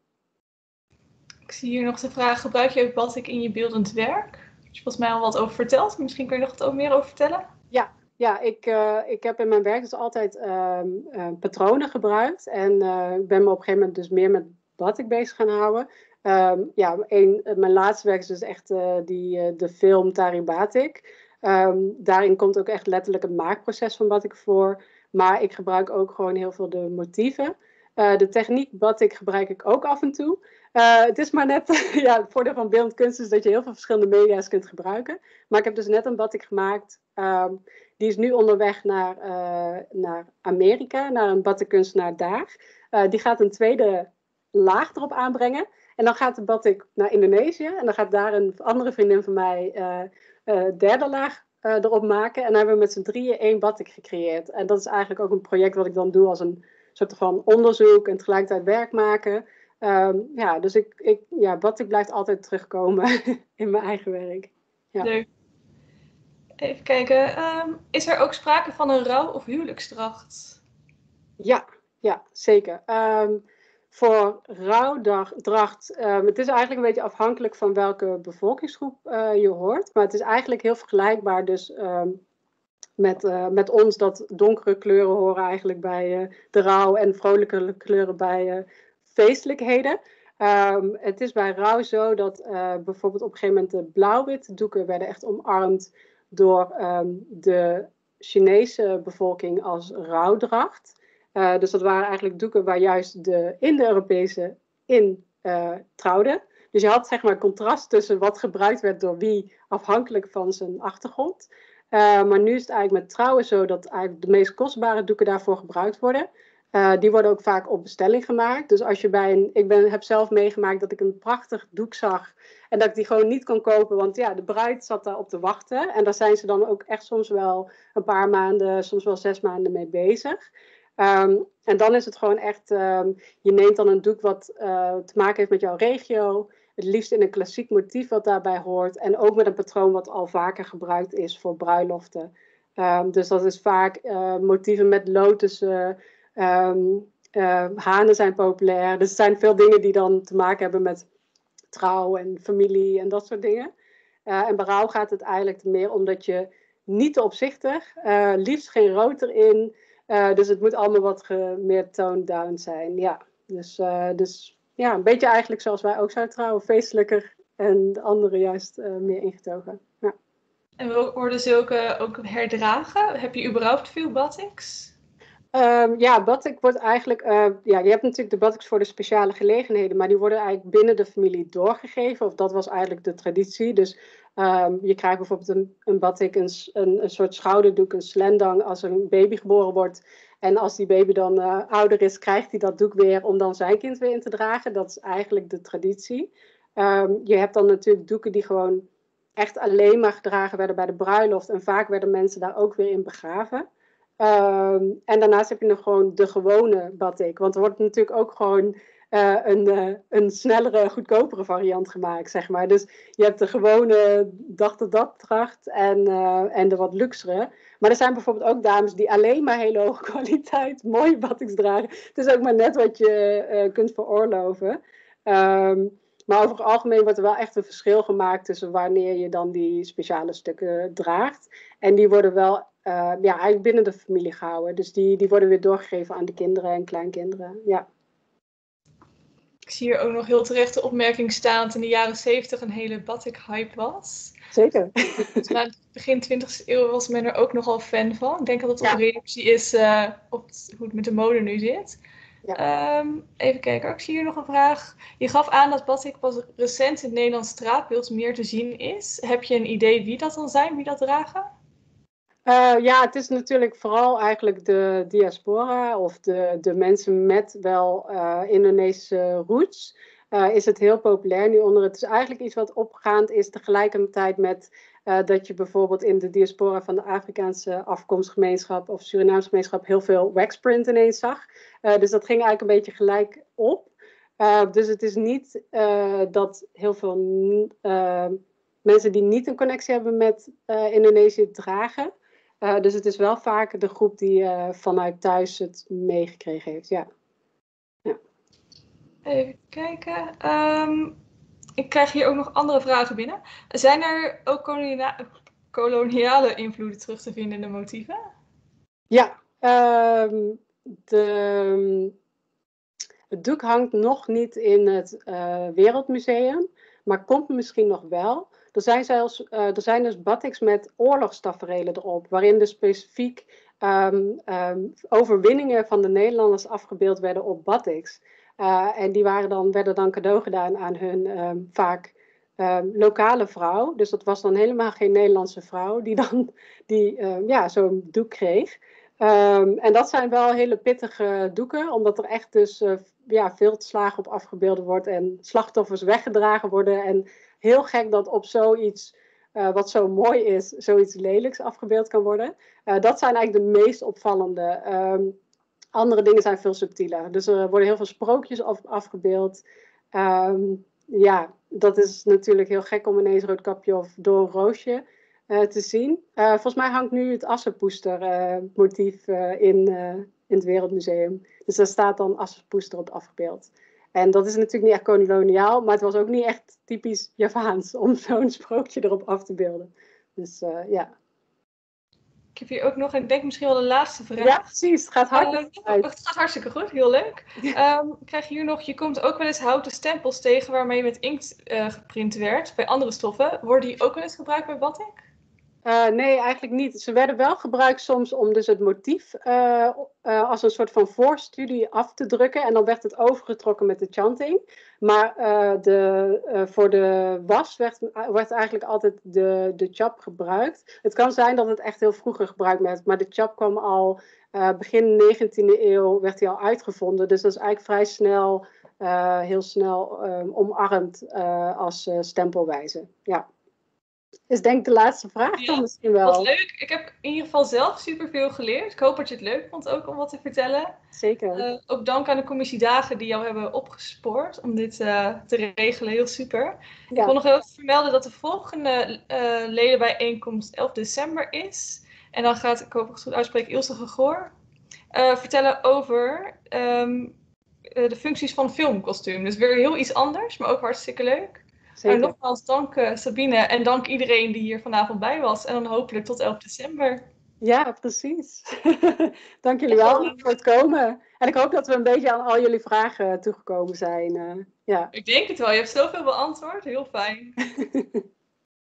Ik zie hier nog de vraag, gebruik je ook batik in je beeldend werk? Daar heb je volgens mij al wat over verteld. Misschien kun je nog wat meer over vertellen? Ja, ja ik, uh, ik heb in mijn werk dus altijd uh, uh, patronen gebruikt. En uh, ik ben me op een gegeven moment dus meer met batik bezig gaan houden. Um, ja, een, mijn laatste werk is dus echt uh, die, uh, de film Tari Batik. Um, daarin komt ook echt letterlijk het maakproces van batik voor. Maar ik gebruik ook gewoon heel veel de motieven. Uh, de techniek batik gebruik ik ook af en toe. Uh, het is maar net, ja, het voordeel van beeldend kunst is dat je heel veel verschillende media's kunt gebruiken. Maar ik heb dus net een batik gemaakt. Um, die is nu onderweg naar, uh, naar Amerika, naar een batikkunstenaar daar. Uh, die gaat een tweede laag erop aanbrengen. En dan gaat de batik naar Indonesië. En dan gaat daar een andere vriendin van mij uh, uh, derde laag uh, erop maken. En dan hebben we met z'n drieën één batik gecreëerd. En dat is eigenlijk ook een project wat ik dan doe als een soort van onderzoek en tegelijkertijd werk maken. Um, ja, dus ik, ik, ja, batik blijft altijd terugkomen in mijn eigen werk. Ja. Leuk. Even kijken, um, is er ook sprake van een rouw- of huwelijksdracht? Ja, ja, zeker. Um, voor rouwdracht, um, het is eigenlijk een beetje afhankelijk van welke bevolkingsgroep uh, je hoort. Maar het is eigenlijk heel vergelijkbaar dus um, met, uh, met ons dat donkere kleuren horen eigenlijk bij uh, de rouw en vrolijke kleuren bij uh, feestelijkheden. Um, het is bij rouw zo dat uh, bijvoorbeeld op een gegeven moment de blauw-witte doeken werden echt omarmd door um, de Chinese bevolking als rouwdracht. Uh, dus dat waren eigenlijk doeken waar juist de Indo-Europese in uh, trouwden. Dus je had zeg maar contrast tussen wat gebruikt werd door wie afhankelijk van zijn achtergrond. Uh, maar nu is het eigenlijk met trouwen zo dat eigenlijk de meest kostbare doeken daarvoor gebruikt worden. Uh, die worden ook vaak op bestelling gemaakt. Dus als je bij een, ik ben, heb zelf meegemaakt dat ik een prachtig doek zag en dat ik die gewoon niet kon kopen, want ja, de bruid zat daar op te wachten. En daar zijn ze dan ook echt soms wel een paar maanden, soms wel zes maanden mee bezig. Um, en dan is het gewoon echt, um, je neemt dan een doek wat uh, te maken heeft met jouw regio. Het liefst in een klassiek motief wat daarbij hoort. En ook met een patroon wat al vaker gebruikt is voor bruiloften. Um, dus dat is vaak uh, motieven met lotussen. Um, uh, hanen zijn populair. Dus er zijn veel dingen die dan te maken hebben met trouw en familie en dat soort dingen. Uh, en bij rouw gaat het eigenlijk meer om dat je niet te opzichtig, uh, liefst geen rood erin. Uh, dus het moet allemaal wat ge, meer toned down zijn. Ja, dus, uh, dus ja, een beetje eigenlijk zoals wij ook zouden trouwen. Feestelijker en de andere juist uh, meer ingetogen. Ja. En worden zulke ook herdragen? Heb je überhaupt veel batiks? Um, ja, batik wordt eigenlijk... Uh, ja, je hebt natuurlijk de batiks voor de speciale gelegenheden, maar die worden eigenlijk binnen de familie doorgegeven. Of dat was eigenlijk de traditie. Dus um, je krijgt bijvoorbeeld een, een batik, een, een, een soort schouderdoek, een slendang als er een baby geboren wordt. En als die baby dan uh, ouder is, krijgt hij dat doek weer om dan zijn kind weer in te dragen. Dat is eigenlijk de traditie. Um, je hebt dan natuurlijk doeken die gewoon echt alleen maar gedragen werden bij de bruiloft. En vaak werden mensen daar ook weer in begraven. Um, en daarnaast heb je nog gewoon de gewone batik. Want er wordt natuurlijk ook gewoon uh, een, uh, een snellere, goedkopere variant gemaakt, zeg maar. Dus je hebt de gewone dag-tot-dag-dracht en, uh, en de wat luxere. Maar er zijn bijvoorbeeld ook dames die alleen maar hele hoge kwaliteit mooie batiks dragen. Het is ook maar net wat je uh, kunt veroorloven. Um, maar over het algemeen wordt er wel echt een verschil gemaakt tussen wanneer je dan die speciale stukken draagt. En die worden wel Uh, ja, eigenlijk binnen de familie gehouden. Dus die, die worden weer doorgegeven aan de kinderen en kleinkinderen. Ja. Ik zie hier ook nog heel terecht de opmerking staan dat in de jaren zeventig een hele batik-hype was. Zeker. Dus na begin twintigste eeuw was men er ook nogal fan van. Ik denk dat het Ja. een reactie is uh, op het, hoe het met de mode nu zit. Ja. Um, even kijken, ik zie hier nog een vraag. Je gaf aan dat batik pas recent in het Nederlands straatbeeld meer te zien is. Heb je een idee wie dat dan zijn, wie dat dragen? Uh, ja, het is natuurlijk vooral eigenlijk de diaspora of de, de mensen met wel uh, Indonesische roots. Uh, is het heel populair nu onder. Het is eigenlijk iets wat opgaand is tegelijkertijd met uh, dat je bijvoorbeeld in de diaspora van de Afrikaanse afkomstgemeenschap of Surinaamse gemeenschap heel veel waxprint ineens zag. Uh, dus dat ging eigenlijk een beetje gelijk op. Uh, dus het is niet uh, dat heel veel uh, mensen die niet een connectie hebben met uh, Indonesië het dragen. Uh, dus het is wel vaak de groep die uh, vanuit thuis het meegekregen heeft, ja. ja. Even kijken. Um, ik krijg hier ook nog andere vragen binnen. Zijn er ook kolonia koloniale invloeden terug te vinden in de motieven? Ja, um, de, het doek hangt nog niet in het uh, Wereldmuseum, maar komt misschien nog wel. Er zijn, zelfs, uh, er zijn dus batiks met oorlogstaferelen erop, waarin dus specifiek um, um, overwinningen van de Nederlanders afgebeeld werden op batiks. Uh, en die waren dan, werden dan cadeau gedaan aan hun um, vaak um, lokale vrouw. Dus dat was dan helemaal geen Nederlandse vrouw die dan die, um, ja, zo'n doek kreeg. Um, en dat zijn wel hele pittige doeken, omdat er echt dus uh, ja, veldslagen op afgebeeld wordt en slachtoffers weggedragen worden. En heel gek dat op zoiets, uh, wat zo mooi is, zoiets lelijks afgebeeld kan worden. Uh, dat zijn eigenlijk de meest opvallende. Um, andere dingen zijn veel subtieler. Dus er worden heel veel sprookjes af, afgebeeld. Um, ja, dat is natuurlijk heel gek om ineens Roodkapje of Door een Roosje uh, te zien. Uh, volgens mij hangt nu het Assepoester uh, motief uh, in, uh, in het Wereldmuseum. Dus daar staat dan Assepoester op afgebeeld. En dat is natuurlijk niet echt koloniaal, maar het was ook niet echt typisch Javaans om zo'n sprookje erop af te beelden. Dus uh, ja. Ik heb hier ook nog, ik denk misschien wel de laatste vraag. Ja, precies. Het gaat hartstikke uh, Het gaat hartstikke goed, heel leuk. Um, ik krijg hier nog, je komt ook wel eens houten stempels tegen waarmee met inkt uh, geprint werd bij andere stoffen. Worden die ook wel eens gebruikt bij batik? Uh, nee, eigenlijk niet. Ze werden wel gebruikt soms om dus het motief uh, uh, als een soort van voorstudie af te drukken. En dan werd het overgetrokken met de chanting. Maar uh, de, uh, voor de was werd, werd eigenlijk altijd de, de chap gebruikt. Het kan zijn dat het echt heel vroeger gebruikt werd. Maar de chap kwam al uh, begin negentiende eeuw, werd hij al uitgevonden. Dus dat is eigenlijk vrij snel, uh, heel snel um, omarmd uh, als uh, stempelwijze. Ja. Is denk ik de laatste vraag dan ja, misschien wel. Wat leuk. Ik heb in ieder geval zelf superveel geleerd. Ik hoop dat je het leuk vond ook om wat te vertellen. Zeker. Uh, ook dank aan de commissie Dagen die jou hebben opgespoord om dit uh, te regelen. Heel super. Ja. Ik wil nog even vermelden dat de volgende uh, ledenbijeenkomst elf december is. En dan gaat, ik hoop dat ik het goed uitspreek, Ilse Gegoor uh, vertellen over um, uh, de functies van filmkostuum. Dus weer heel iets anders, maar ook hartstikke leuk. En nogmaals dank uh, Sabine en dank iedereen die hier vanavond bij was. En dan hopelijk tot elf december. Ja, precies. Dank jullie wel voor het komen. En ik hoop dat we een beetje aan al jullie vragen toegekomen zijn. Uh, ja. Ik denk het wel. Je hebt zoveel beantwoord. Heel fijn.